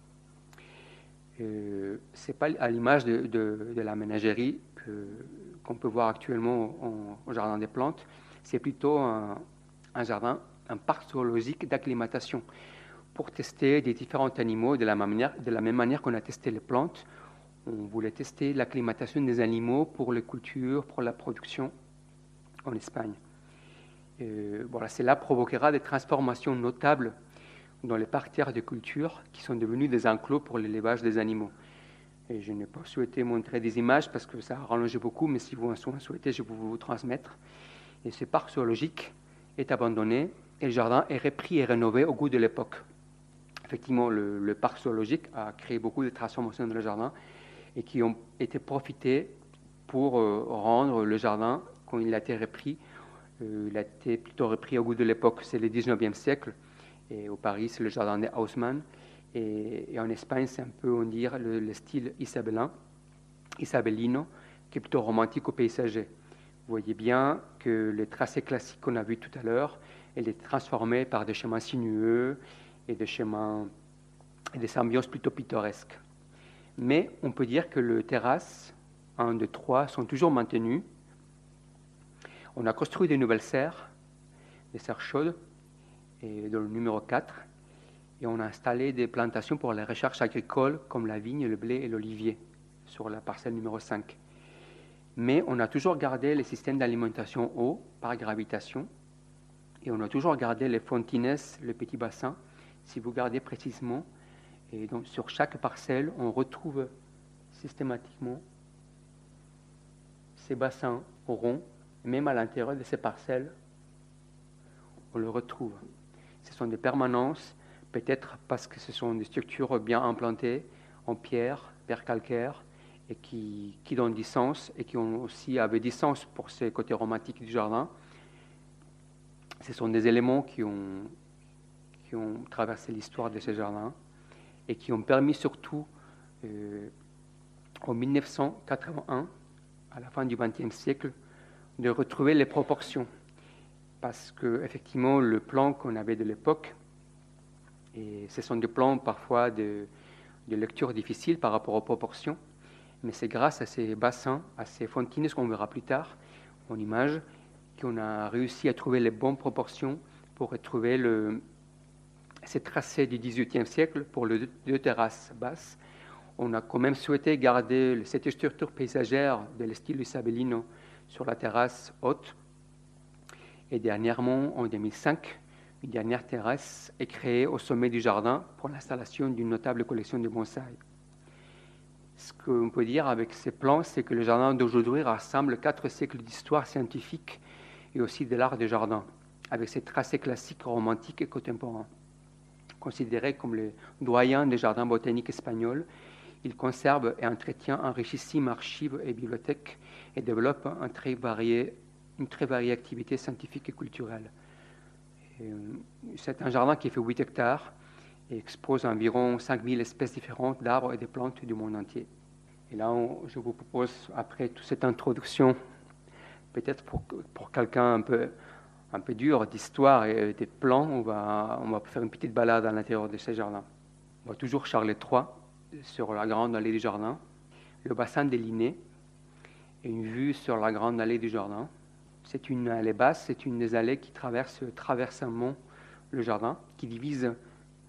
Euh, ce n'est pas à l'image de, de, de la ménagerie que, qu'on peut voir actuellement au, au Jardin des Plantes, c'est plutôt un, un jardin, un parc zoologique d'acclimatation pour tester des différents animaux de la, manière, de la même manière qu'on a testé les plantes. On voulait tester l'acclimatation des animaux pour les cultures, pour la production en Espagne. Euh, voilà, cela provoquera des transformations notables dans les parterres de culture qui sont devenus des enclos pour l'élevage des animaux. Et je n'ai pas souhaité montrer des images parce que ça a rallongé beaucoup, mais si vous en souhaitez, je peux vous transmettre. Et ce parc zoologique est abandonné et le jardin est repris et rénové au goût de l'époque. Effectivement, le, le parc zoologique a créé beaucoup de transformations dans le jardin et qui ont été profitées pour euh, rendre le jardin, quand il a été repris, euh, il a été plutôt repris au goût de l'époque. C'est le dix-neuvième siècle. Et au Paris, c'est le jardin de Haussmann. Et, et en Espagne, c'est un peu, on dirait, le, le style isabellin, isabellino, qui est plutôt romantique au paysager. Vous voyez bien que le tracé classique qu'on a vu tout à l'heure, elle est transformée par des chemins sinueux et des chemins et des ambiances plutôt pittoresques. Mais on peut dire que les terrasses, un, deux, trois, sont toujours maintenues. On a construit des nouvelles serres, des serres chaudes, et dans le numéro quatre, et on a installé des plantations pour les recherches agricoles comme la vigne, le blé et l'olivier sur la parcelle numéro cinq. Mais on a toujours gardé les systèmes d'alimentation eau par gravitation et on a toujours gardé les fontines, le petit bassin. Si vous regardez précisément, et donc sur chaque parcelle, on retrouve systématiquement ces bassins ronds, même à l'intérieur de ces parcelles, on le retrouve. Ce sont des permanences, peut-être parce que ce sont des structures bien implantées en pierre, pierre calcaire, et qui, qui donnent du sens et qui ont aussi avaient du sens pour ces côtés romantiques du jardin. Ce sont des éléments qui ont, qui ont traversé l'histoire de ce jardin et qui ont permis surtout, euh, en mille neuf cent quatre-vingt-un, à la fin du vingtième siècle, de retrouver les proportions. Parce qu'effectivement, le plan qu'on avait de l'époque, et ce sont des plans parfois de, de lecture difficile par rapport aux proportions, mais c'est grâce à ces bassins, à ces fontines, ce qu'on verra plus tard en image, qu'on a réussi à trouver les bonnes proportions pour retrouver le, ces tracés du dix-huitième siècle pour les deux, deux terrasses basses. On a quand même souhaité garder cette structure paysagère de style isabellino sur la terrasse haute. Et dernièrement, en deux mille cinq, une dernière terrasse est créée au sommet du jardin pour l'installation d'une notable collection de bonsaïs. Ce qu'on peut dire avec ces plans, c'est que le jardin d'aujourd'hui rassemble quatre siècles d'histoire scientifique et aussi de l'art du jardin, avec ses tracés classiques, romantiques et contemporains. Considéré comme le doyen des jardins botaniques espagnols, il conserve et entretient un richissime archive et bibliothèque et développe un très varié une très variée activité scientifique et culturelle. Et, c'est un jardin qui fait huit hectares et expose environ cinq mille espèces différentes d'arbres et de plantes du monde entier. Et là, on, je vous propose, après toute cette introduction, peut-être pour, pour quelqu'un un peu, un peu dur d'histoire et des plans, on va, on va faire une petite balade à l'intérieur de ce jardin. On voit toujours Charles trois sur la grande allée du jardin, le bassin des Linnés et une vue sur la grande allée du jardin. C'est une allée basse, c'est une des allées qui traverse traversamment le jardin, qui divise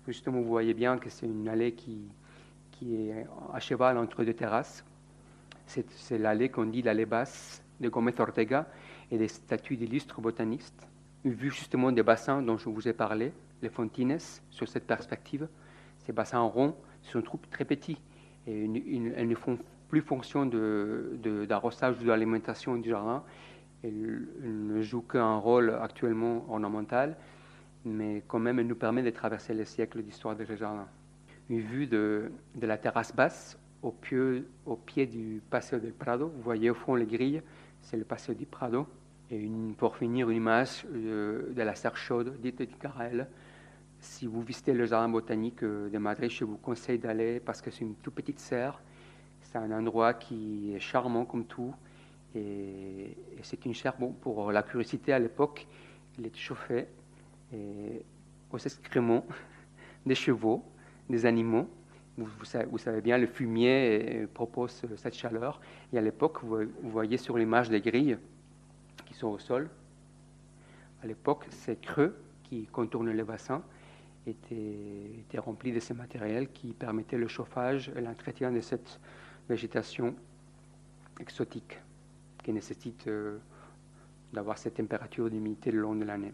Justement, vous voyez bien que c'est une allée qui, qui est à cheval entre deux terrasses. C'est, c'est l'allée qu'on dit l'allée basse de Gómez Ortega et des statues d'illustres botanistes. Une vue justement des bassins dont je vous ai parlé, les Fontines, sur cette perspective. Ces bassins ronds sont très petits et une, une, elles ne font plus fonction de, de, d'arrosage ou d'alimentation du jardin. Elles, elles ne jouent qu'un rôle actuellement ornemental, mais quand même, elle nous permet de traverser les siècles d'histoire de ce jardin. Une vue de, de la terrasse basse au pied, au pied du Paseo del Prado. Vous voyez au fond les grilles, c'est le Paseo du Prado. Et une, pour finir, une image de, de la serre chaude dite de Carrel. Si vous visitez le jardin botanique de Madrid, je vous conseille d'aller parce que c'est une toute petite serre. C'est un endroit qui est charmant comme tout. Et, et c'est une serre, bon, pour la curiosité à l'époque, il est chauffé et aux excréments des chevaux, des animaux. Vous, vous, savez, vous savez bien, le fumier propose cette chaleur. Et à l'époque, vous, vous voyez sur l'image des grilles qui sont au sol. À l'époque, ces creux qui contournent les bassins étaient, étaient remplis de ces matériels qui permettaient le chauffage et l'entretien de cette végétation exotique qui nécessite euh, d'avoir cette température d'humidité le long de l'année.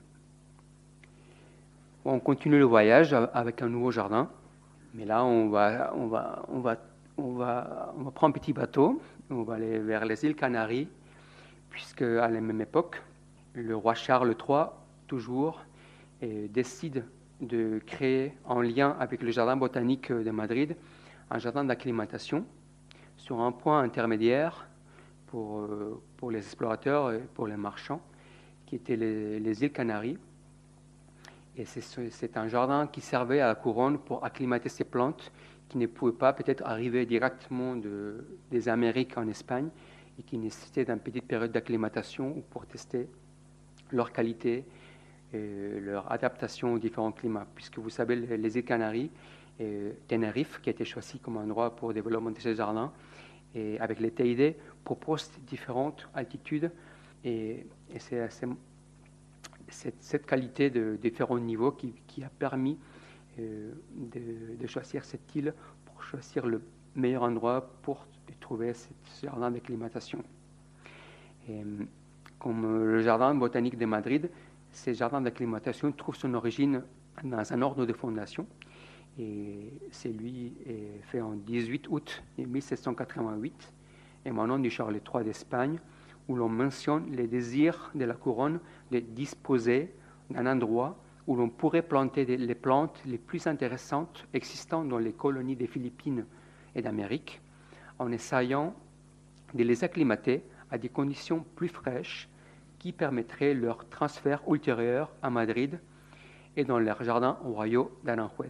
On continue le voyage avec un nouveau jardin, mais là on va, on va, on va, on va, on va prendre un petit bateau, on va aller vers les îles Canaries, puisque à la même époque, le roi Charles trois, toujours, eh, décide de créer, en lien avec le jardin botanique de Madrid, un jardin d'acclimatation sur un point intermédiaire pour, euh, pour les explorateurs et pour les marchands, qui étaient les, les îles Canaries. Et c'est, c'est un jardin qui servait à la couronne pour acclimater ces plantes qui ne pouvaient pas peut-être arriver directement de, des Amériques en Espagne et qui nécessitaient une petite période d'acclimatation pour tester leur qualité et leur adaptation aux différents climats. Puisque vous savez, les îles Canaries, et Tenerife, qui a été choisi comme endroit pour le développement de ces jardins, et avec les Teide, proposent différentes altitudes et, et c'est assez Cette, cette qualité de différents niveaux qui, qui a permis euh, de, de choisir cette île pour choisir le meilleur endroit pour trouver ce jardin d'acclimatation. Et, comme le jardin botanique de Madrid, ce jardin d'acclimatation trouve son origine dans un ordre de fondation. Et c'est lui est fait en dix-huit août mille sept cent quatre-vingt-huit, émanant du Charles trois d'Espagne, où l'on mentionne les désirs de la couronne de disposer d'un endroit où l'on pourrait planter les plantes les plus intéressantes existant dans les colonies des Philippines et d'Amérique, en essayant de les acclimater à des conditions plus fraîches qui permettraient leur transfert ultérieur à Madrid et dans leur jardin royaux d'Aranjuez.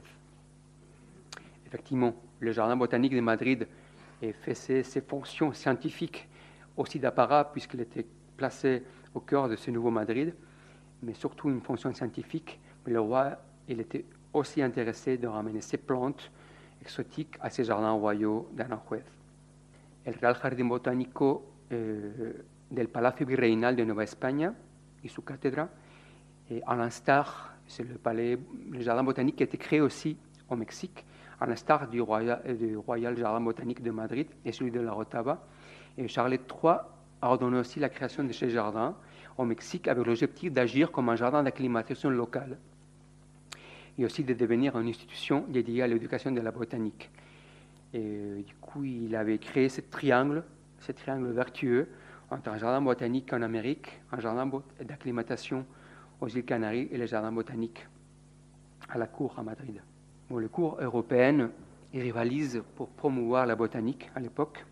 Effectivement, le jardin botanique de Madrid fait ses, ses fonctions scientifiques aussi d'apparat, puisqu'il était placé au cœur de ce nouveau Madrid, mais surtout une fonction scientifique. Mais le roi, il était aussi intéressé de ramener ces plantes exotiques à ces jardins royaux d'Aranjuez. El Real Jardín Botánico eh, del Palacio Virreinal de Nueva España et su cathédrale, et à l'instar, c'est le, palais, le jardin botanique qui a été créé aussi au Mexique, à l'instar du Royal, du Royal Jardin Botanique de Madrid et celui de la Rotava. Et Charles trois a ordonné aussi la création de ces jardins au Mexique avec l'objectif d'agir comme un jardin d'acclimatation locale et aussi de devenir une institution dédiée à l'éducation de la botanique. Et du coup, il avait créé ce triangle, ce triangle vertueux entre un jardin botanique en Amérique, un jardin d'acclimatation aux îles Canaries et le jardin botanique à la cour à Madrid. Bon, les cours européennes rivalisent pour promouvoir la botanique à l'époque.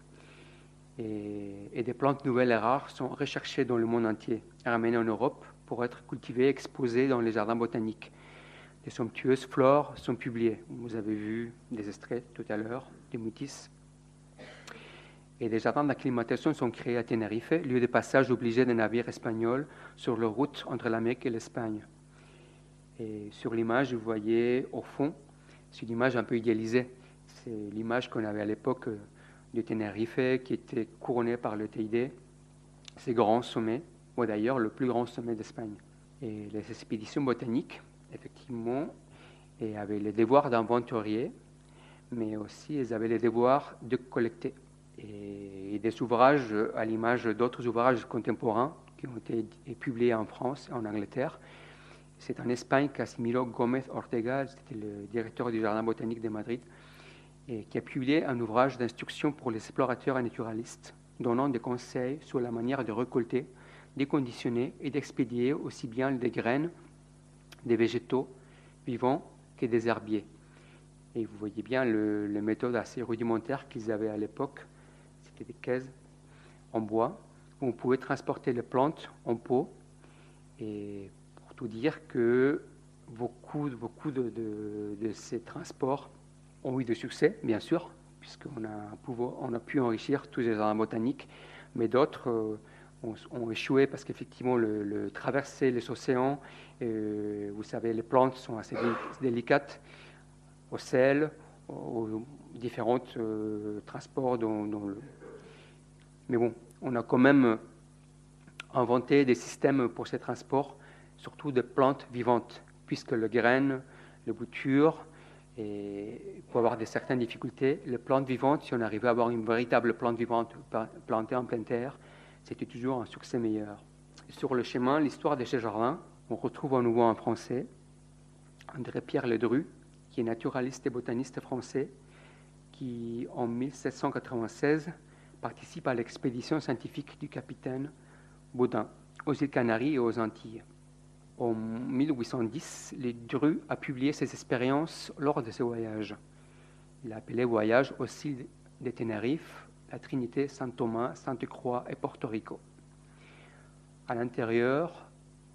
Et, et des plantes nouvelles et rares sont recherchées dans le monde entier et ramenées en Europe pour être cultivées et exposées dans les jardins botaniques. Des somptueuses flores sont publiées. Vous avez vu des extraits tout à l'heure, des mutis. Et des jardins d'acclimatation sont créés à Tenerife, lieu de passage obligé des navires espagnols sur leur route entre l'Amérique et l'Espagne. Et sur l'image, vous voyez au fond, c'est une image un peu idéalisée. C'est l'image qu'on avait à l'époque de Tenerife, qui était couronné par le Teide, ces grands sommets, ou d'ailleurs le plus grand sommet d'Espagne. Et les expéditions botaniques, effectivement, et avaient le devoir d'inventorier, mais aussi ils avaient le devoir de collecter. Et, et des ouvrages, à l'image d'autres ouvrages contemporains qui ont été publiés en France et en Angleterre. C'est en Espagne Casimiro Gómez Ortega, c'était le directeur du Jardin botanique de Madrid, et qui a publié un ouvrage d'instruction pour les explorateurs et naturalistes, donnant des conseils sur la manière de récolter, de conditionner et d'expédier aussi bien des graines, des végétaux vivants que des herbiers. Et vous voyez bien le, les méthodes assez rudimentaires qu'ils avaient à l'époque. C'était des caisses en bois où on pouvait transporter les plantes en pot. Et pour tout dire que beaucoup, beaucoup de, de, de ces transports ont eu de succès, bien sûr, puisqu'on a, on a pu enrichir tous les jardins botaniques, mais d'autres euh, ont, ont échoué parce qu'effectivement, le, le, traverser les océans, euh, vous savez, les plantes sont assez délicates, au sel, aux différents euh, transports. Dans, dans le... Mais bon, on a quand même inventé des systèmes pour ces transports, surtout de plantes vivantes, puisque le graine, les boutures, et pour avoir de certaines difficultés, les plantes vivantes, si on arrivait à avoir une véritable plante vivante plantée en pleine terre, c'était toujours un succès meilleur. Sur le chemin, l'histoire de ces jardins, on retrouve à nouveau en français André Pierre Ledru, qui est naturaliste et botaniste français, qui en mille sept cent quatre-vingt-seize participe à l'expédition scientifique du capitaine Baudin aux îles Canaries et aux Antilles. En mille huit cent dix, Ledru a publié ses expériences lors de ce voyage. Il a appelé voyage aux îles de Tenerife, la Trinité, Saint-Thomas, Sainte-Croix et Porto Rico. À l'intérieur,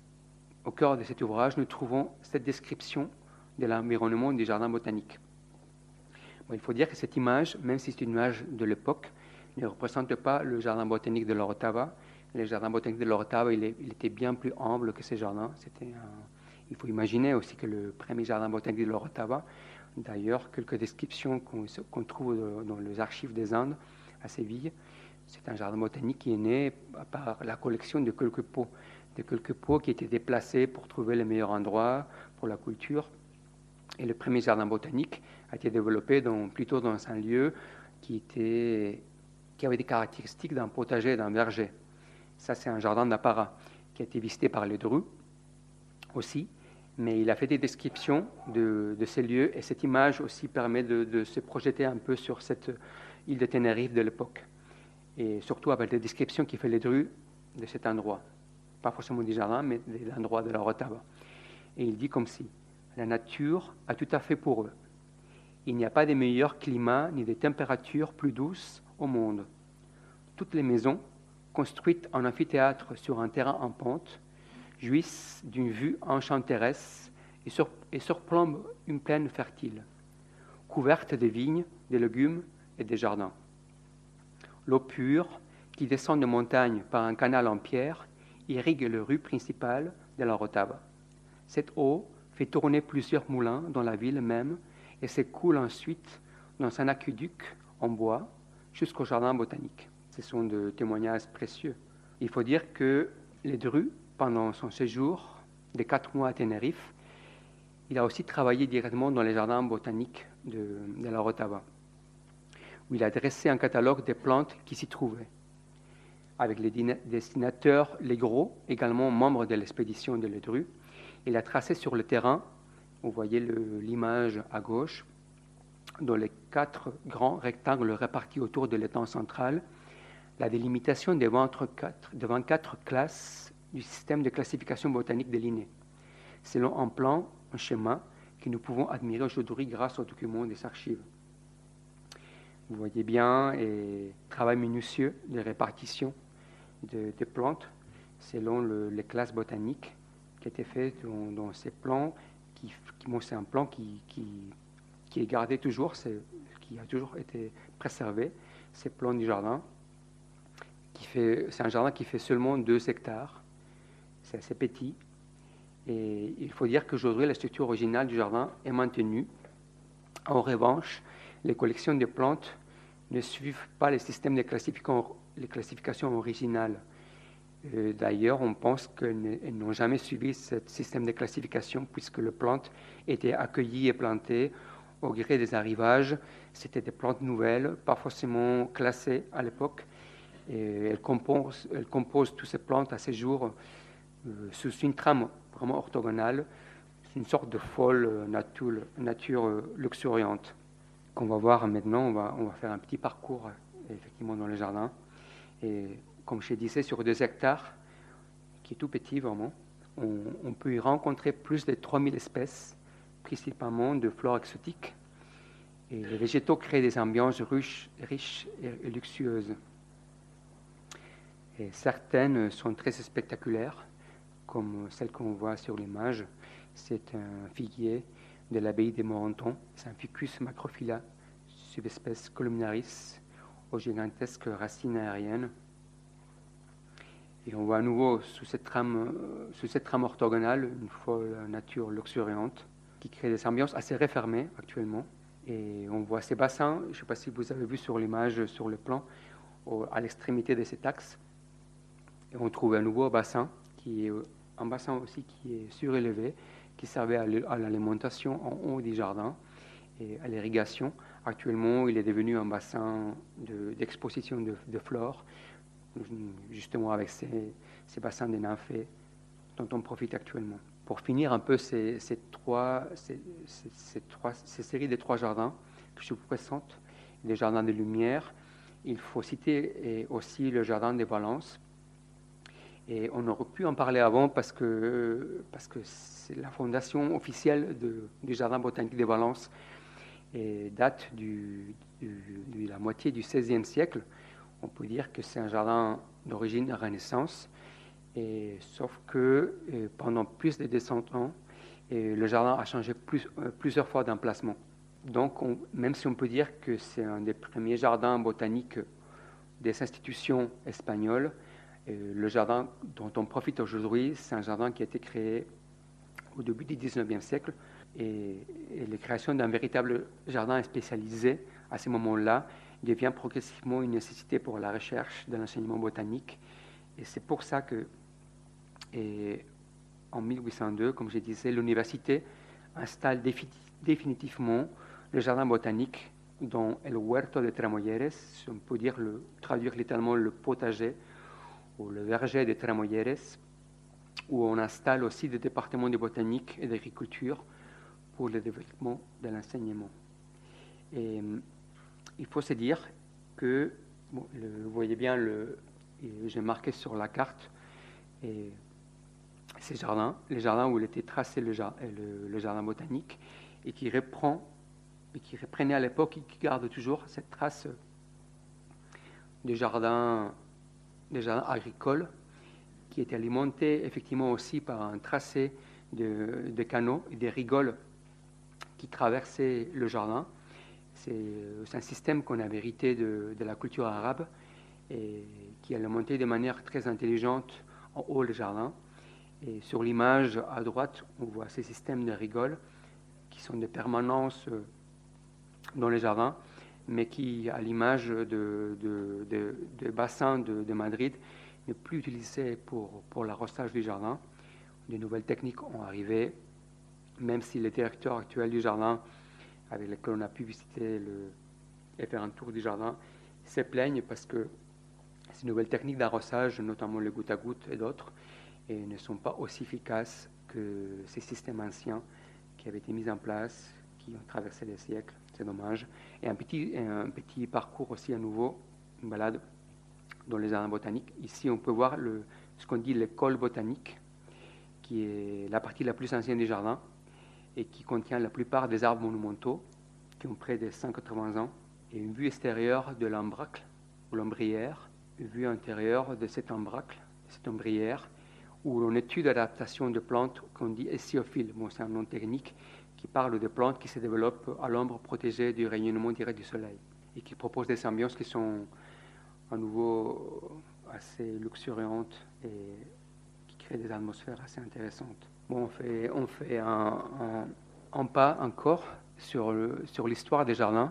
au cœur de cet ouvrage, nous trouvons cette description de l'environnement du jardin botanique. Bon, il faut dire que cette image, même si c'est une image de l'époque, ne représente pas le jardin botanique de l'Orotava. Le jardin botanique de l'Orotava, il, il était bien plus humble que ces jardins. C'était un... Il faut imaginer aussi que le premier jardin botanique de l'Orotava, d'ailleurs, quelques descriptions qu'on, qu'on trouve dans les archives des Indes à Séville, c'est un jardin botanique qui est né par la collection de quelques pots, de quelques pots qui étaient déplacés pour trouver le meilleur endroit pour la culture. Et le premier jardin botanique a été développé dans, plutôt dans un lieu qui, était, qui avait des caractéristiques d'un potager et d'un verger. Ça, c'est un jardin d'Apparat qui a été visité par Ledru aussi, mais il a fait des descriptions de, de ces lieux, et cette image aussi permet de, de se projeter un peu sur cette île de Tenerife de l'époque, et surtout avec les descriptions qu'il fait Ledru de cet endroit, pas forcément du jardin, mais de l'endroit de l'Orotava. Et il dit comme si la nature a tout à fait pour eux. Il n'y a pas de meilleur climat ni de températures plus douces au monde. Toutes les maisons, construites en amphithéâtre sur un terrain en pente, jouissent d'une vue enchanteresse et, sur, et surplombent une plaine fertile, couverte de vignes, de légumes et de jardins. L'eau pure, qui descend de montagne par un canal en pierre, irrigue les rues principales de l'Orotava. Cette eau fait tourner plusieurs moulins dans la ville même et s'écoule ensuite dans un aqueduc en bois jusqu'au jardin botanique. Ce sont des témoignages précieux. Il faut dire que Ledru, pendant son séjour de quatre mois à Tenerife, il a aussi travaillé directement dans les jardins botaniques de, de l'Orotava, où il a dressé un catalogue des plantes qui s'y trouvaient, avec les dessinateurs Legros, également membres de l'expédition de Ledru. Il a tracé sur le terrain, vous voyez le, l'image à gauche, dans les quatre grands rectangles répartis autour de l'étang central, la délimitation des vingt-quatre, de vingt-quatre classes du système de classification botanique de l'I N E, selon un plan, un schéma que nous pouvons admirer aujourd'hui grâce aux documents des archives. Vous voyez bien et travail minutieux de répartition de, de plantes selon le, les classes botaniques qui a été fait dans, dans ces plans. Qui, qui, bon, c'est un plan qui, qui, qui est gardé toujours, c'est, qui a toujours été préservé, ces plans du jardin. Qui fait, c'est un jardin qui fait seulement deux hectares, c'est assez petit. Et il faut dire qu'aujourd'hui, la structure originale du jardin est maintenue. En revanche, les collections de plantes ne suivent pas les systèmes de classification, les classifications originales. Euh, D'ailleurs, on pense qu'elles n'ont jamais suivi ce système de classification puisque les plantes étaient accueillies et plantées au gré des arrivages. C'était des plantes nouvelles, pas forcément classées à l'époque. Et elles composent, elles composent toutes ces plantes à ce jour euh, sous une trame vraiment orthogonale. C'est une sorte de folle nature, nature luxuriante qu'on va voir maintenant. On va, on va faire un petit parcours effectivement dans le jardin. Et comme je disais, sur deux hectares, qui est tout petit vraiment, on, on peut y rencontrer plus de trois mille espèces, principalement de flore exotique. Et les végétaux créent des ambiances riches, riches et luxueuses. Et certaines sont très spectaculaires, comme celle qu'on voit sur l'image. C'est un figuier de l'abbaye de Morenton. C'est un Ficus macrophylla, subespèce columnaris, aux gigantesques racines aériennes. Et on voit à nouveau sous cette trame, sous cette trame orthogonale une folle nature luxuriante qui crée des ambiances assez refermées actuellement. Et on voit ces bassins, je ne sais pas si vous avez vu sur l'image, sur le plan, au, à l'extrémité de cet axe. Et on trouve un nouveau bassin, qui est un bassin aussi qui est surélevé, qui servait à l'alimentation en haut du jardin et à l'irrigation. Actuellement, il est devenu un bassin d'exposition de, de, de flore, justement avec ces, ces bassins de nymphées dont on profite actuellement. Pour finir un peu ces, ces, trois, ces, ces, ces, trois, ces séries de trois jardins que je vous présente, les jardins de lumière, il faut citer aussi le jardin de Valence. Et on aurait pu en parler avant parce que, parce que c'est la fondation officielle de, du jardin botanique de Valence et date du, du, de la moitié du seizième siècle. On peut dire que c'est un jardin d'origine Renaissance, et, sauf que et pendant plus de deux cents ans, et le jardin a changé plus, euh, plusieurs fois d'emplacement. Donc, on, même si on peut dire que c'est un des premiers jardins botaniques des institutions espagnoles, le jardin dont on profite aujourd'hui, c'est un jardin qui a été créé au début du dix-neuvième siècle. Et, et la création d'un véritable jardin spécialisé à ce moment-là devient progressivement une nécessité pour la recherche de l'enseignement botanique. Et c'est pour ça que, et en mille huit cent deux, comme je disais, l'université installe définitivement le jardin botanique dans El Huerto de Tramoyeres, on peut dire le, traduire littéralement le potager, ou le verger de Tramoyeres, où on installe aussi des départements de botanique et d'agriculture pour le développement de l'enseignement. Et il faut se dire que, bon, le, vous voyez bien, le, j'ai marqué sur la carte et ces jardins, les jardins où il était tracé le, le, le jardin botanique, et qui reprend, et qui reprenait à l'époque et qui garde toujours cette trace de jardin des jardins agricoles, qui étaient alimentés effectivement aussi par un tracé de, de canaux et des rigoles qui traversaient le jardin. C'est un système qu'on a hérité de, de la culture arabe et qui est alimenté de manière très intelligente en haut le jardin. Et sur l'image à droite, on voit ces systèmes de rigoles qui sont des permanences dans les jardins, mais qui, à l'image de, de, de, de bassins de, de Madrid, n'est plus utilisé pour, pour l'arrosage du jardin. De nouvelles techniques ont arrivé, même si le directeur actuel du jardin, avec lequel on a pu visiter le, et faire un tour du jardin, se plaignent parce que ces nouvelles techniques d'arrosage, notamment le goutte à goutte et d'autres, et ne sont pas aussi efficaces que ces systèmes anciens qui avaient été mis en place, qui ont traversé les siècles. C'est dommage. Et un petit, un petit parcours aussi à nouveau, une balade dans les jardins botaniques. Ici, on peut voir le, ce qu'on dit l'école botanique, qui est la partie la plus ancienne du jardin et qui contient la plupart des arbres monumentaux qui ont près de cent quatre-vingts ans. Et une vue extérieure de l'ombracle, ou l'ombrière, une vue intérieure de cet ombracle, cette ombrière, où l'on étudie l'adaptation de plantes qu'on dit esciophiles. Bon, c'est un nom technique qui parle de plantes qui se développent à l'ombre protégée du rayonnement direct du soleil et qui proposent des ambiances qui sont à nouveau assez luxuriantes et qui créent des atmosphères assez intéressantes. Bon, on fait, on fait un, un, un pas encore sur, le, sur l'histoire des jardins.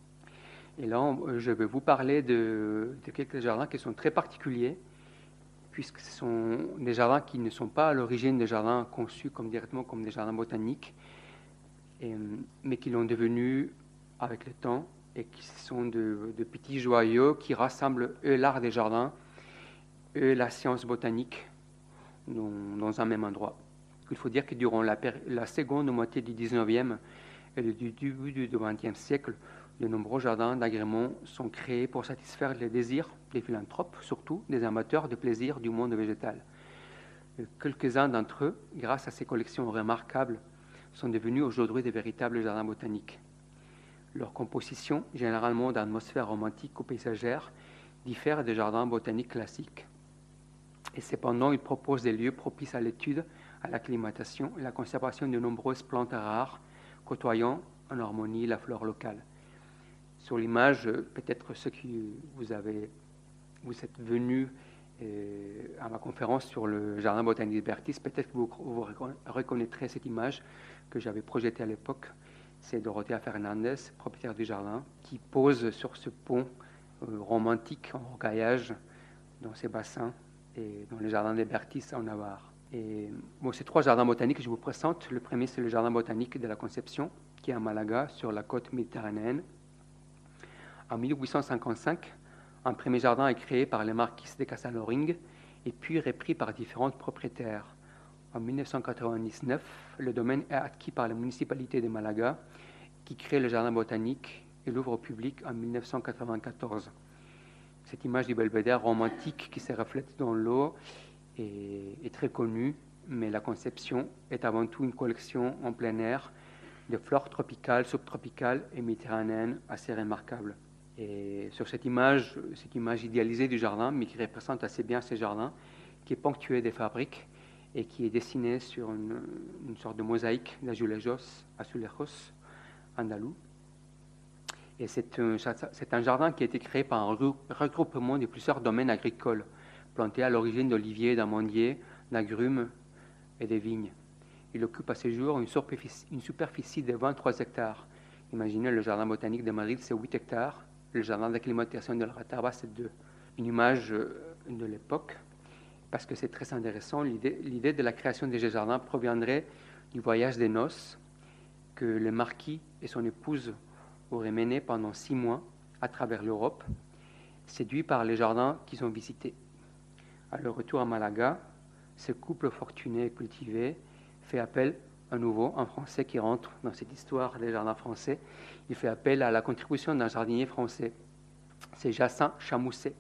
Et là, on, je vais vous parler de, de quelques jardins qui sont très particuliers, puisque ce sont des jardins qui ne sont pas à l'origine des jardins conçus comme directement comme des jardins botaniques, et, mais qui l'ont devenu avec le temps, et qui sont de, de petits joyaux qui rassemblent eux l'art des jardins, eux la science botanique dans, dans un même endroit. Il faut dire que durant la, la seconde moitié du dix-neuvième et le début du vingtième siècle, de nombreux jardins d'agrément sont créés pour satisfaire les désirs des philanthropes, surtout des amateurs de plaisir du monde végétal. Quelques-uns d'entre eux, grâce à ces collections remarquables, sont devenus aujourd'hui de véritables jardins botaniques. Leur composition, généralement d'atmosphère romantique ou paysagère, diffère des jardins botaniques classiques. Et cependant, ils proposent des lieux propices à l'étude, à l'acclimatation et à la conservation de nombreuses plantes rares, côtoyant en harmonie la flore locale. Sur l'image, peut-être ceux qui vous, avez, vous êtes venus euh, à ma conférence sur le jardin botanique de Bertis, peut-être que vous, vous reconnaîtrez cette image que j'avais projetée à l'époque. C'est Dorothea Fernandez, propriétaire du jardin, qui pose sur ce pont euh, romantique en rocaillage dans ces bassins et dans le jardin de Bertis en Navarre. Et, bon, ces trois jardins botaniques que je vous présente, le premier c'est le jardin botanique de la Conception, qui est à Malaga, sur la côte méditerranéenne. En mille huit cent cinquante-cinq, un premier jardin est créé par les marquises de Casaloring et puis repris par différents propriétaires. En mille neuf cent quatre-vingt-dix-neuf, le domaine est acquis par la municipalité de Malaga, qui crée le jardin botanique et l'ouvre au public en mille neuf cent quatre-vingt-quatorze. Cette image du belvédère romantique qui se reflète dans l'eau est, est très connue, mais la Conception est avant tout une collection en plein air de fleurs tropicales, subtropicales et méditerranéennes assez remarquables. Et sur cette image, cette image idéalisée du jardin, mais qui représente assez bien ce jardin, qui est ponctué des fabriques et qui est dessiné sur une, une sorte de mosaïque d'azulejos, azulejos andalous. Et c'est un, c'est un jardin qui a été créé par un regroupement de plusieurs domaines agricoles, plantés à l'origine d'oliviers, d'amandiers, d'agrumes et de vignes. Il occupe à ce jour une superficie, une superficie de vingt-trois hectares. Imaginez, le jardin botanique de Madrid, c'est huit hectares. Le jardin d'acclimatation de la Rataba, c'est deux. Une image de l'époque, parce que c'est très intéressant. L'idée, l'idée de la création de ce jardin proviendrait du voyage des noces que le marquis et son épouse auraient mené pendant six mois à travers l'Europe, séduits par les jardins qu'ils ont visités. À leur retour à Malaga, ce couple fortuné et cultivé fait appel à nouveau, un Français qui rentre dans cette histoire des jardins français, il fait appel à la contribution d'un jardinier français, c'est Jacin Chamousset.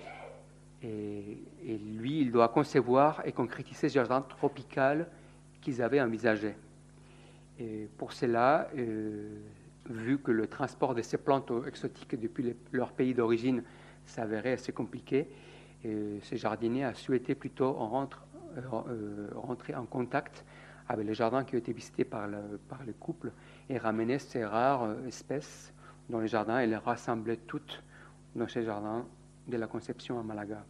Et, et lui, il doit concevoir et concrétiser ce jardin tropical qu'ils avaient envisagé. Et pour cela, euh, vu que le transport de ces plantes exotiques depuis les, leur pays d'origine s'avérait assez compliqué, euh, ce jardinier a souhaité plutôt rentre, euh, rentrer en contact avec les jardins qui ont été visités par le, par le couple et ramener ces rares espèces dans les jardins et les rassembler toutes dans ces jardins de la Conception à Malaga.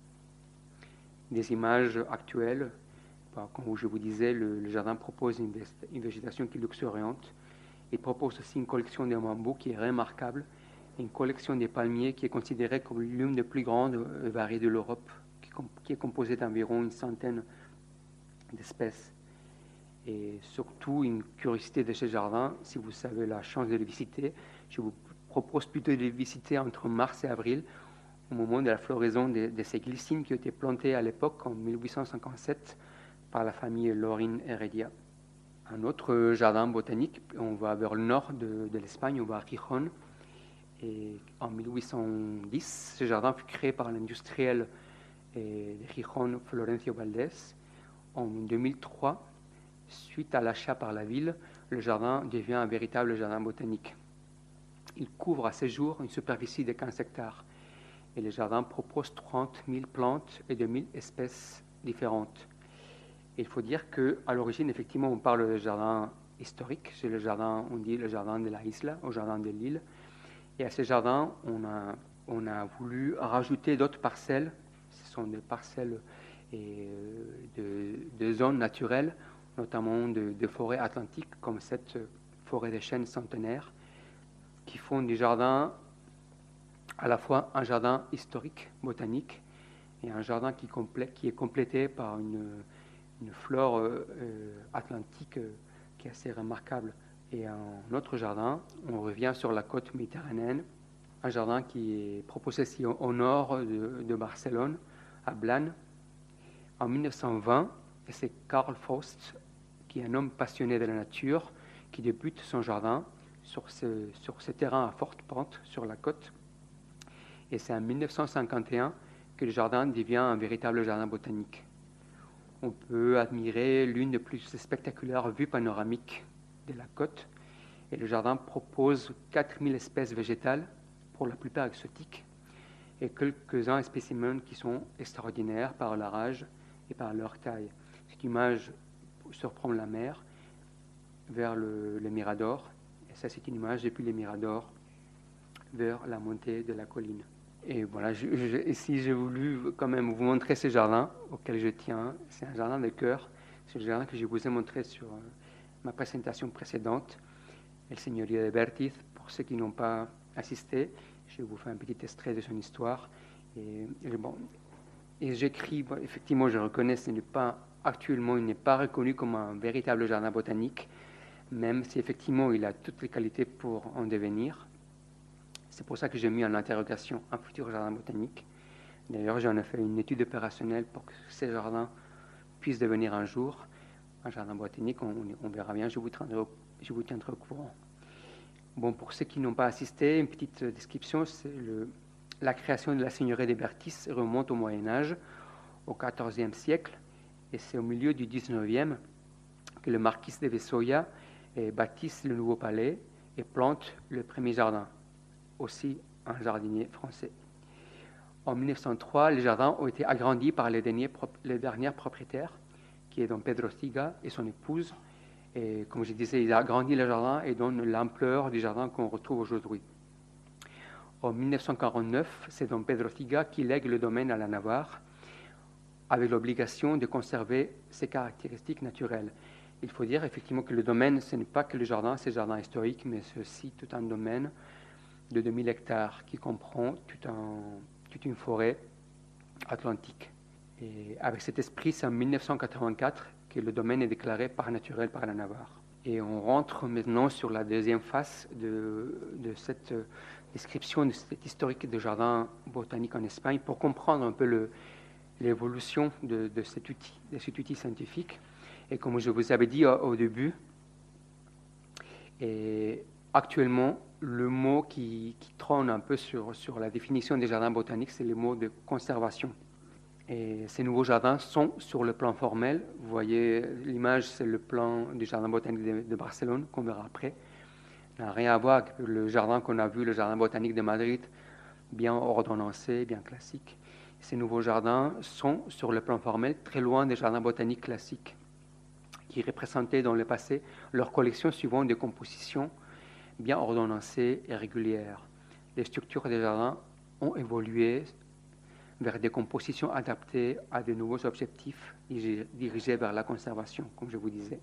Des images actuelles, comme je vous disais, le, le jardin propose une, une végétation qui est luxuriante. Il propose aussi une collection de bambous qui est remarquable et une collection de palmiers qui est considérée comme l'une des plus grandes et variées de l'Europe, qui, qui est composée d'environ une centaine d'espèces. Et surtout, une curiosité de ce jardin, si vous avez la chance de le visiter, je vous propose plutôt de le visiter entre mars et avril, au moment de la floraison de, de ces glycines qui ont été plantées à l'époque, en mille huit cent cinquante-sept, par la famille Lorin Heredia. Un autre jardin botanique, on va vers le nord de, de l'Espagne, on va à Gijón. Et en mille huit cent dix, ce jardin fut créé par l'industriel de Gijón, Florencio Valdés. En deux mille trois, suite à l'achat par la ville, le jardin devient un véritable jardin botanique. Il couvre à ce jour une superficie de quinze hectares. Et le jardin propose trente mille plantes et de mille espèces différentes. Et il faut dire qu'à l'origine, effectivement, on parle de jardin historique. C'est le jardin, on dit le jardin de la Isla, au jardin de l'île. Et à ce jardin, on a, on a voulu rajouter d'autres parcelles. Ce sont des parcelles et, de, de zones naturelles, notamment de, de forêts atlantiques, comme cette forêt des chênes centenaires, qui font du jardin à la fois un jardin historique, botanique, et un jardin qui, complè- qui est complété par une, une flore euh, atlantique euh, qui est assez remarquable. Et un autre jardin, on revient sur la côte méditerranéenne, un jardin qui est proposé ici au, au nord de, de Barcelone, à Blanes, en mille neuf cent vingt, et c'est Karl Faust, qui est un homme passionné de la nature, qui débute son jardin sur ce, sur ce terrain à forte pente sur la côte. Et c'est en mille neuf cent cinquante et un que le jardin devient un véritable jardin botanique. On peut admirer l'une des plus spectaculaires vues panoramiques de la côte. Et le jardin propose quatre mille espèces végétales, pour la plupart exotiques, et quelques-uns spécimens qui sont extraordinaires par leur âge et par leur taille. Cette image surprend la mer vers le, le Mirador, et ça c'est une image depuis le Mirador vers la montée de la colline. Et voilà, je, je, ici j'ai voulu quand même vous montrer ce jardin auquel je tiens. C'est un jardin de cœur, c'est le jardin que je vous ai montré sur euh, ma présentation précédente, El Signorio de Bertiz. Pour ceux qui n'ont pas assisté, je vous fais un petit extrait de son histoire. Et, et bon, et j'écris, bon, effectivement, je reconnais, ce n'est pas actuellement, il n'est pas reconnu comme un véritable jardin botanique, même si effectivement il a toutes les qualités pour en devenir. C'est pour ça que j'ai mis en interrogation un futur jardin botanique. D'ailleurs, j'en ai fait une étude opérationnelle pour que ces jardins puissent devenir un jour un jardin botanique. On, on verra bien, je vous, tiendrai au, je vous tiendrai au courant. Bon, pour ceux qui n'ont pas assisté, une petite description, c'est le, la création de la seigneurie des Bertis remonte au Moyen-Âge, au quatorzième siècle, et c'est au milieu du dix-neuvième que le marquis de Vessoia bâtisse le nouveau palais et plante le premier jardin, aussi un jardinier français. En mille neuf cent trois, les jardins ont été agrandis par les derniers, les derniers propriétaires, qui est don Pedro Stiga et son épouse. Et comme je disais, il a agrandi le jardin et donne l'ampleur du jardin qu'on retrouve aujourd'hui. En mille neuf cent quarante-neuf, c'est don Pedro Stiga qui lègue le domaine à la Navarre, avec l'obligation de conserver ses caractéristiques naturelles. Il faut dire effectivement que le domaine, ce n'est pas que le jardin, c'est le jardin historique, mais c'est aussi tout un domaine de deux mille hectares qui comprend tout un, toute une forêt atlantique. Et avec cet esprit, c'est en mille neuf cent quatre-vingt-quatre que le domaine est déclaré parc naturel par la Navarre. Et on rentre maintenant sur la deuxième phase de, de cette description de cet historique de jardin botanique en Espagne pour comprendre un peu le, l'évolution de, de, cet outil, de cet outil scientifique. Et comme je vous avais dit au, au début, et actuellement, le mot qui, qui trône un peu sur, sur la définition des jardins botaniques, c'est le mot de conservation. Et ces nouveaux jardins sont sur le plan formel. Vous voyez, l'image, c'est le plan du jardin botanique de, de Barcelone, qu'on verra après. Ça n'a rien à voir avec le jardin qu'on a vu, le jardin botanique de Madrid, bien ordonnancé, bien classique. Ces nouveaux jardins sont, sur le plan formel, très loin des jardins botaniques classiques, qui représentaient dans le passé leur collection suivant des compositions bien ordonnancées et régulières. Les structures des jardins ont évolué vers des compositions adaptées à de nouveaux objectifs dirigés vers la conservation, comme je vous disais.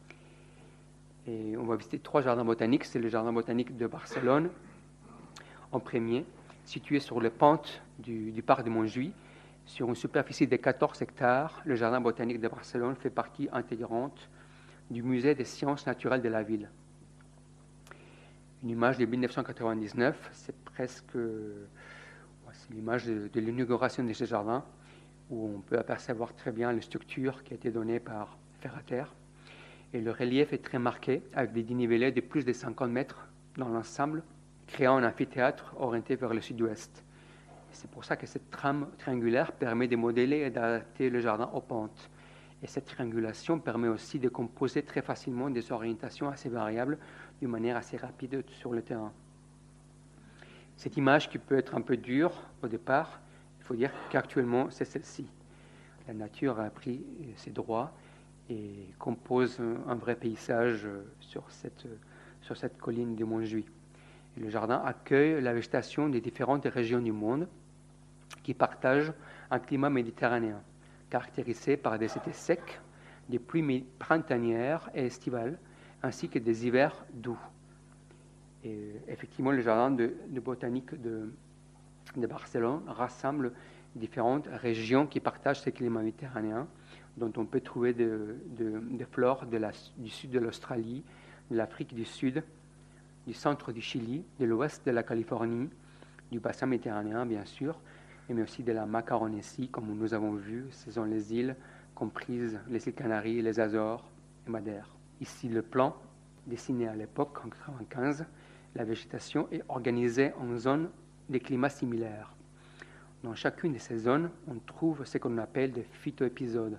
Et on va visiter trois jardins botaniques. C'est le jardin botanique de Barcelone, en premier, situé sur les pentes du, du parc de Montjuïc, sur une superficie de quatorze hectares. Le jardin botanique de Barcelone fait partie intégrante du musée des sciences naturelles de la ville. Une image de mille neuf cent quatre-vingt-dix-neuf, c'est presque... C'est l'image de, de l'inauguration de ce jardin, où on peut apercevoir très bien les structures qui a été donnée par Ferrater. Et le relief est très marqué, avec des dénivelés de plus de cinquante mètres dans l'ensemble, créant un amphithéâtre orienté vers le sud-ouest. C'est pour ça que cette trame triangulaire permet de modeler et d'adapter le jardin aux pentes. Et cette triangulation permet aussi de composer très facilement des orientations assez variables d'une manière assez rapide sur le terrain. Cette image qui peut être un peu dure au départ, il faut dire qu'actuellement c'est celle-ci. La nature a pris ses droits et compose un vrai paysage sur cette, sur cette colline de Montjuïc. Et le jardin accueille la végétation des différentes régions du monde qui partagent un climat méditerranéen, caractérisé par des étés secs, des pluies printanières et estivales, ainsi que des hivers doux. Et effectivement, le jardin de, de botanique de, de Barcelone rassemble différentes régions qui partagent ce climat méditerranéen, dont on peut trouver des de, de flores de la, du sud de l'Australie, de l'Afrique du Sud, du centre du Chili, de l'ouest de la Californie, du bassin méditerranéen bien sûr, mais aussi de la Macaronésie, comme nous avons vu, ce sont les îles comprises, les îles Canaries, les Azores et Madère. Ici le plan, dessiné à l'époque, en mille neuf cent quatre-vingt-quinze, la végétation est organisée en zones de climats similaires. Dans chacune de ces zones, on trouve ce qu'on appelle des phytoépisodes.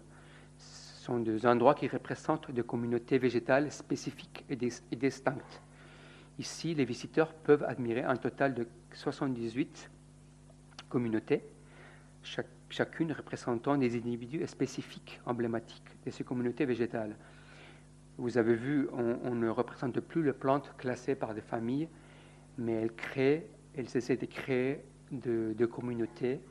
Ce sont des endroits qui représentent des communautés végétales spécifiques et, dis- et distinctes. Ici, les visiteurs peuvent admirer un total de soixante-dix-huit communautés, chaque, chacune représentant des individus spécifiques, emblématiques de ces communautés végétales. Vous avez vu, on, on ne représente plus les plantes classées par des familles, mais elles créent, elles essaient de créer de, de communautés,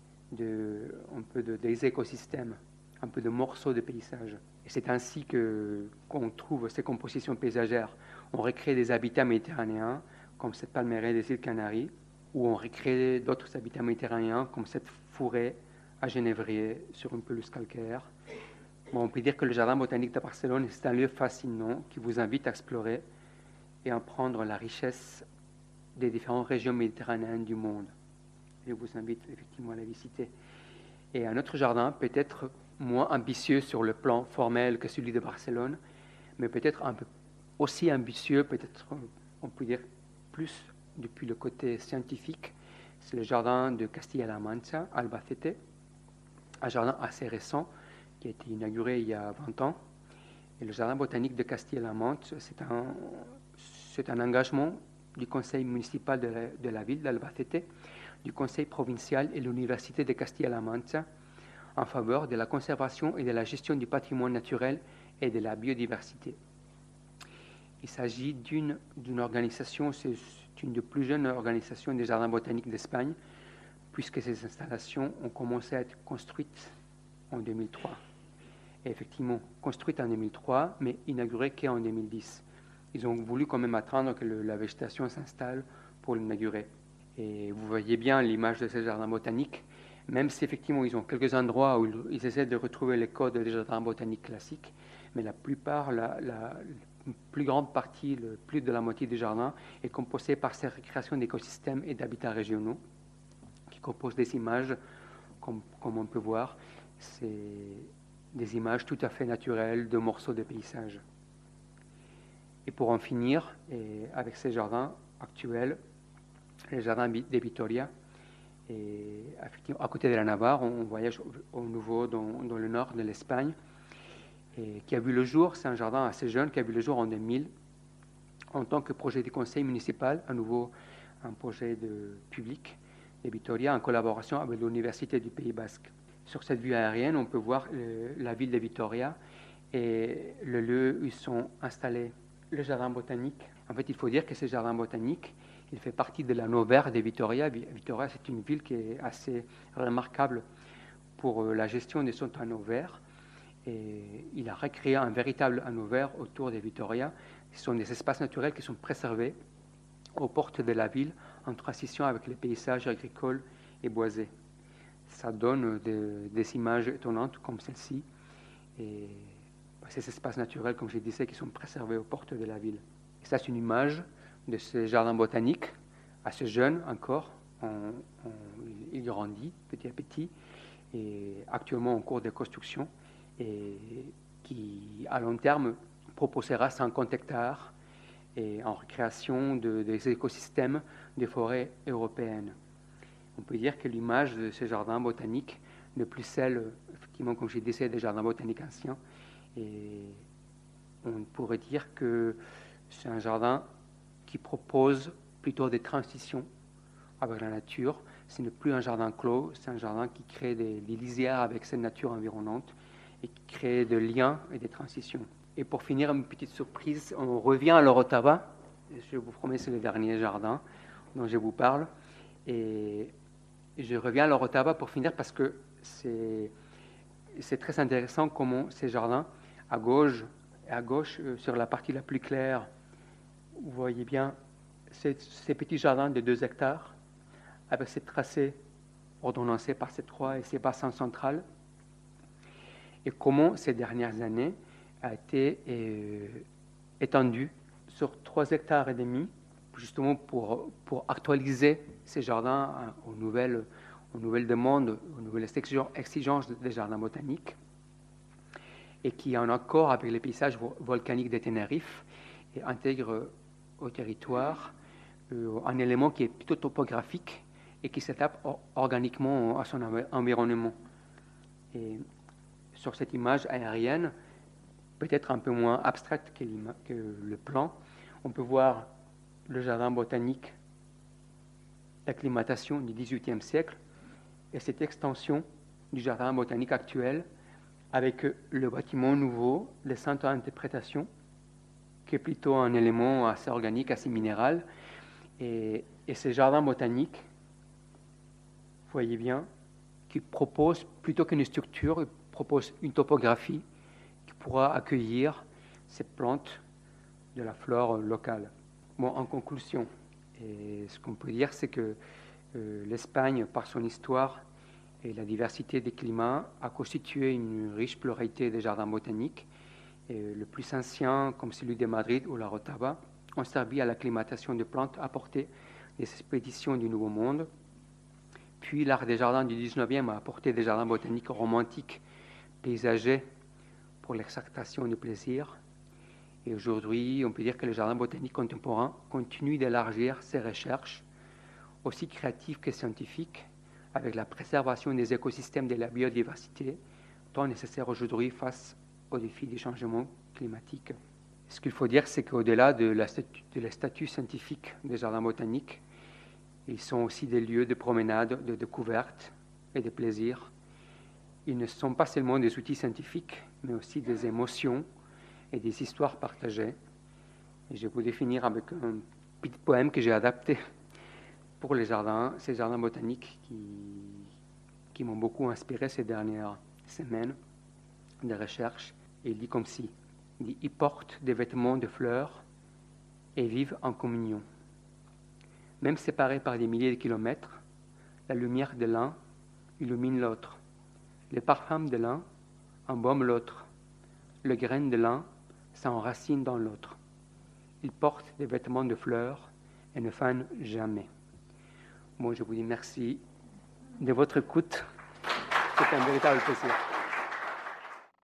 de, un peu de, des écosystèmes, un peu de morceaux de paysage. Et c'est ainsi que, qu'on trouve ces compositions paysagères. On recrée des habitats méditerranéens, comme cette palmeraie des îles Canaries, ou on recrée d'autres habitats méditerranéens, comme cette forêt à Genévrier, sur une pelouse calcaire. Bon, on peut dire que le Jardin botanique de Barcelone, c'est un lieu fascinant qui vous invite à explorer et à apprendre la richesse des différentes régions méditerranéennes du monde. Je vous invite effectivement à la visiter. Et un autre jardin, peut-être moins ambitieux sur le plan formel que celui de Barcelone, mais peut-être un peu aussi ambitieux, peut-être on peut dire plus depuis le côté scientifique, c'est le jardin de Castilla-La Mancha, Albacete, un jardin assez récent qui a été inauguré il y a vingt ans. Et le jardin botanique de Castilla-La Mancha, c'est un, c'est un engagement du conseil municipal de la, de la ville d'Albacete, du conseil provincial et de l'université de Castilla-La Mancha en faveur de la conservation et de la gestion du patrimoine naturel et de la biodiversité. Il s'agit d'une, d'une organisation, c'est une des plus jeunes organisations des jardins botaniques d'Espagne, puisque ces installations ont commencé à être construites en deux mille trois. Et effectivement, construites en deux mille trois, mais inaugurées qu'en deux mille dix. Ils ont voulu quand même attendre que le, la végétation s'installe pour l'inaugurer. Et vous voyez bien l'image de ces jardins botaniques, même si effectivement ils ont quelques endroits où ils essaient de retrouver les codes des jardins botaniques classiques, mais la plupart, la, la, la plus grande partie, le, plus de la moitié des jardins est composée par ces récréations d'écosystèmes et d'habitats régionaux qui composent des images, comme, comme on peut voir, c'est des images tout à fait naturelles de morceaux de paysages. Et pour en finir, et avec ces jardins actuels, le jardin de Vitoria, et à côté de la Navarre, on voyage au nouveau dans, dans le nord de l'Espagne, et qui a vu le jour, c'est un jardin assez jeune, qui a vu le jour en deux mille, en tant que projet du conseil municipal, à nouveau un projet de public de Vitoria, en collaboration avec l'Université du Pays Basque. Sur cette vue aérienne, on peut voir le, la ville de Vitoria et le lieu où ils sont installés, le jardin botanique. En fait, il faut dire que ce jardin botanique, il fait partie de la Nouvelle de Vitoria. Vitoria, c'est une ville qui est assez remarquable pour la gestion de son anneau vert. Et il a recréé un véritable anneau vert autour de Vitoria. Ce sont des espaces naturels qui sont préservés aux portes de la ville, en transition avec les paysages agricoles et boisés. Ça donne de, des images étonnantes comme celle-ci. Et ces espaces naturels, comme je disais, qui sont préservés aux portes de la ville. Et ça, c'est une image de ce jardin botanique, assez jeune encore. On, on, il grandit petit à petit et actuellement en cours de construction et qui, à long terme, proposera cinquante hectares et en récréation de, des écosystèmes des forêts européennes. On peut dire que l'image de ces jardins botaniques n'est plus celle, effectivement, comme je disais, des jardins botaniques anciens. Et on pourrait dire que c'est un jardin qui propose plutôt des transitions avec la nature. Ce n'est plus un jardin clos, c'est un jardin qui crée des, des lisières avec cette nature environnante et qui crée des liens et des transitions. Et pour finir, une petite surprise, on revient à l'Orotava. Je vous promets, c'est le dernier jardin dont je vous parle. Et je reviens à l'Orotava pour finir parce que c'est, c'est très intéressant comment ces jardins, à gauche, à gauche, sur la partie la plus claire, vous voyez bien ces, ces petits jardins de deux hectares avec ces tracés ordonnancés par ces trois et ces bassins centrales, et comment ces dernières années a été euh, étendue sur trois hectares et demi, justement pour, pour actualiser ces jardins aux nouvelles, aux nouvelles demandes, aux nouvelles exigences des jardins botaniques, et qui est en accord avec les paysages volcaniques de Tenerife et intègre au territoire euh, un élément qui est plutôt topographique et qui s'adapte organiquement à son environnement. Et sur cette image aérienne, peut-être un peu moins abstraite que, que le plan, on peut voir le jardin botanique, l'acclimatation du dix-huitième siècle et cette extension du jardin botanique actuel avec le bâtiment nouveau, le centre d'interprétation, qui est plutôt un élément assez organique, assez minéral. Et, et ce jardin botanique, vous voyez bien, qui propose, plutôt qu'une structure, il propose une topographie qui pourra accueillir ces plantes de la flore locale. Bon, en conclusion, et ce qu'on peut dire, c'est que euh, l'Espagne, par son histoire et la diversité des climats, a constitué une riche pluralité de jardins botaniques. Et le plus ancien, comme celui de Madrid ou la Rotava, ont servi à l'acclimatation de plantes apportées des expéditions du Nouveau Monde. Puis l'art des jardins du dix-neuvième a apporté des jardins botaniques romantiques, paysagers, pour l'exaltation du plaisir. Et aujourd'hui, on peut dire que le jardin botanique contemporain continue d'élargir ses recherches, aussi créatives que scientifiques, avec la préservation des écosystèmes et de la biodiversité, tant nécessaire aujourd'hui face aux défis du changement climatique. Ce qu'il faut dire, c'est qu'au-delà de la statut, de la statut scientifique des jardins botaniques, ils sont aussi des lieux de promenade, de découverte et de plaisir. Ils ne sont pas seulement des outils scientifiques, mais aussi des émotions et des histoires partagées. Et je vais vous définir avec un petit poème que j'ai adapté pour les jardins, ces jardins botaniques qui, qui m'ont beaucoup inspiré ces dernières semaines de recherche. Et il dit comme ci, il dit, ils portent des vêtements de fleurs et vivent en communion. Même séparés par des milliers de kilomètres, la lumière de l'un illumine l'autre. Le parfum de l'un embaume l'autre. Le grain de l'un s'enracine dans l'autre. Ils portent des vêtements de fleurs et ne fanent jamais. Moi, je vous dis merci de votre écoute. C'est un véritable plaisir.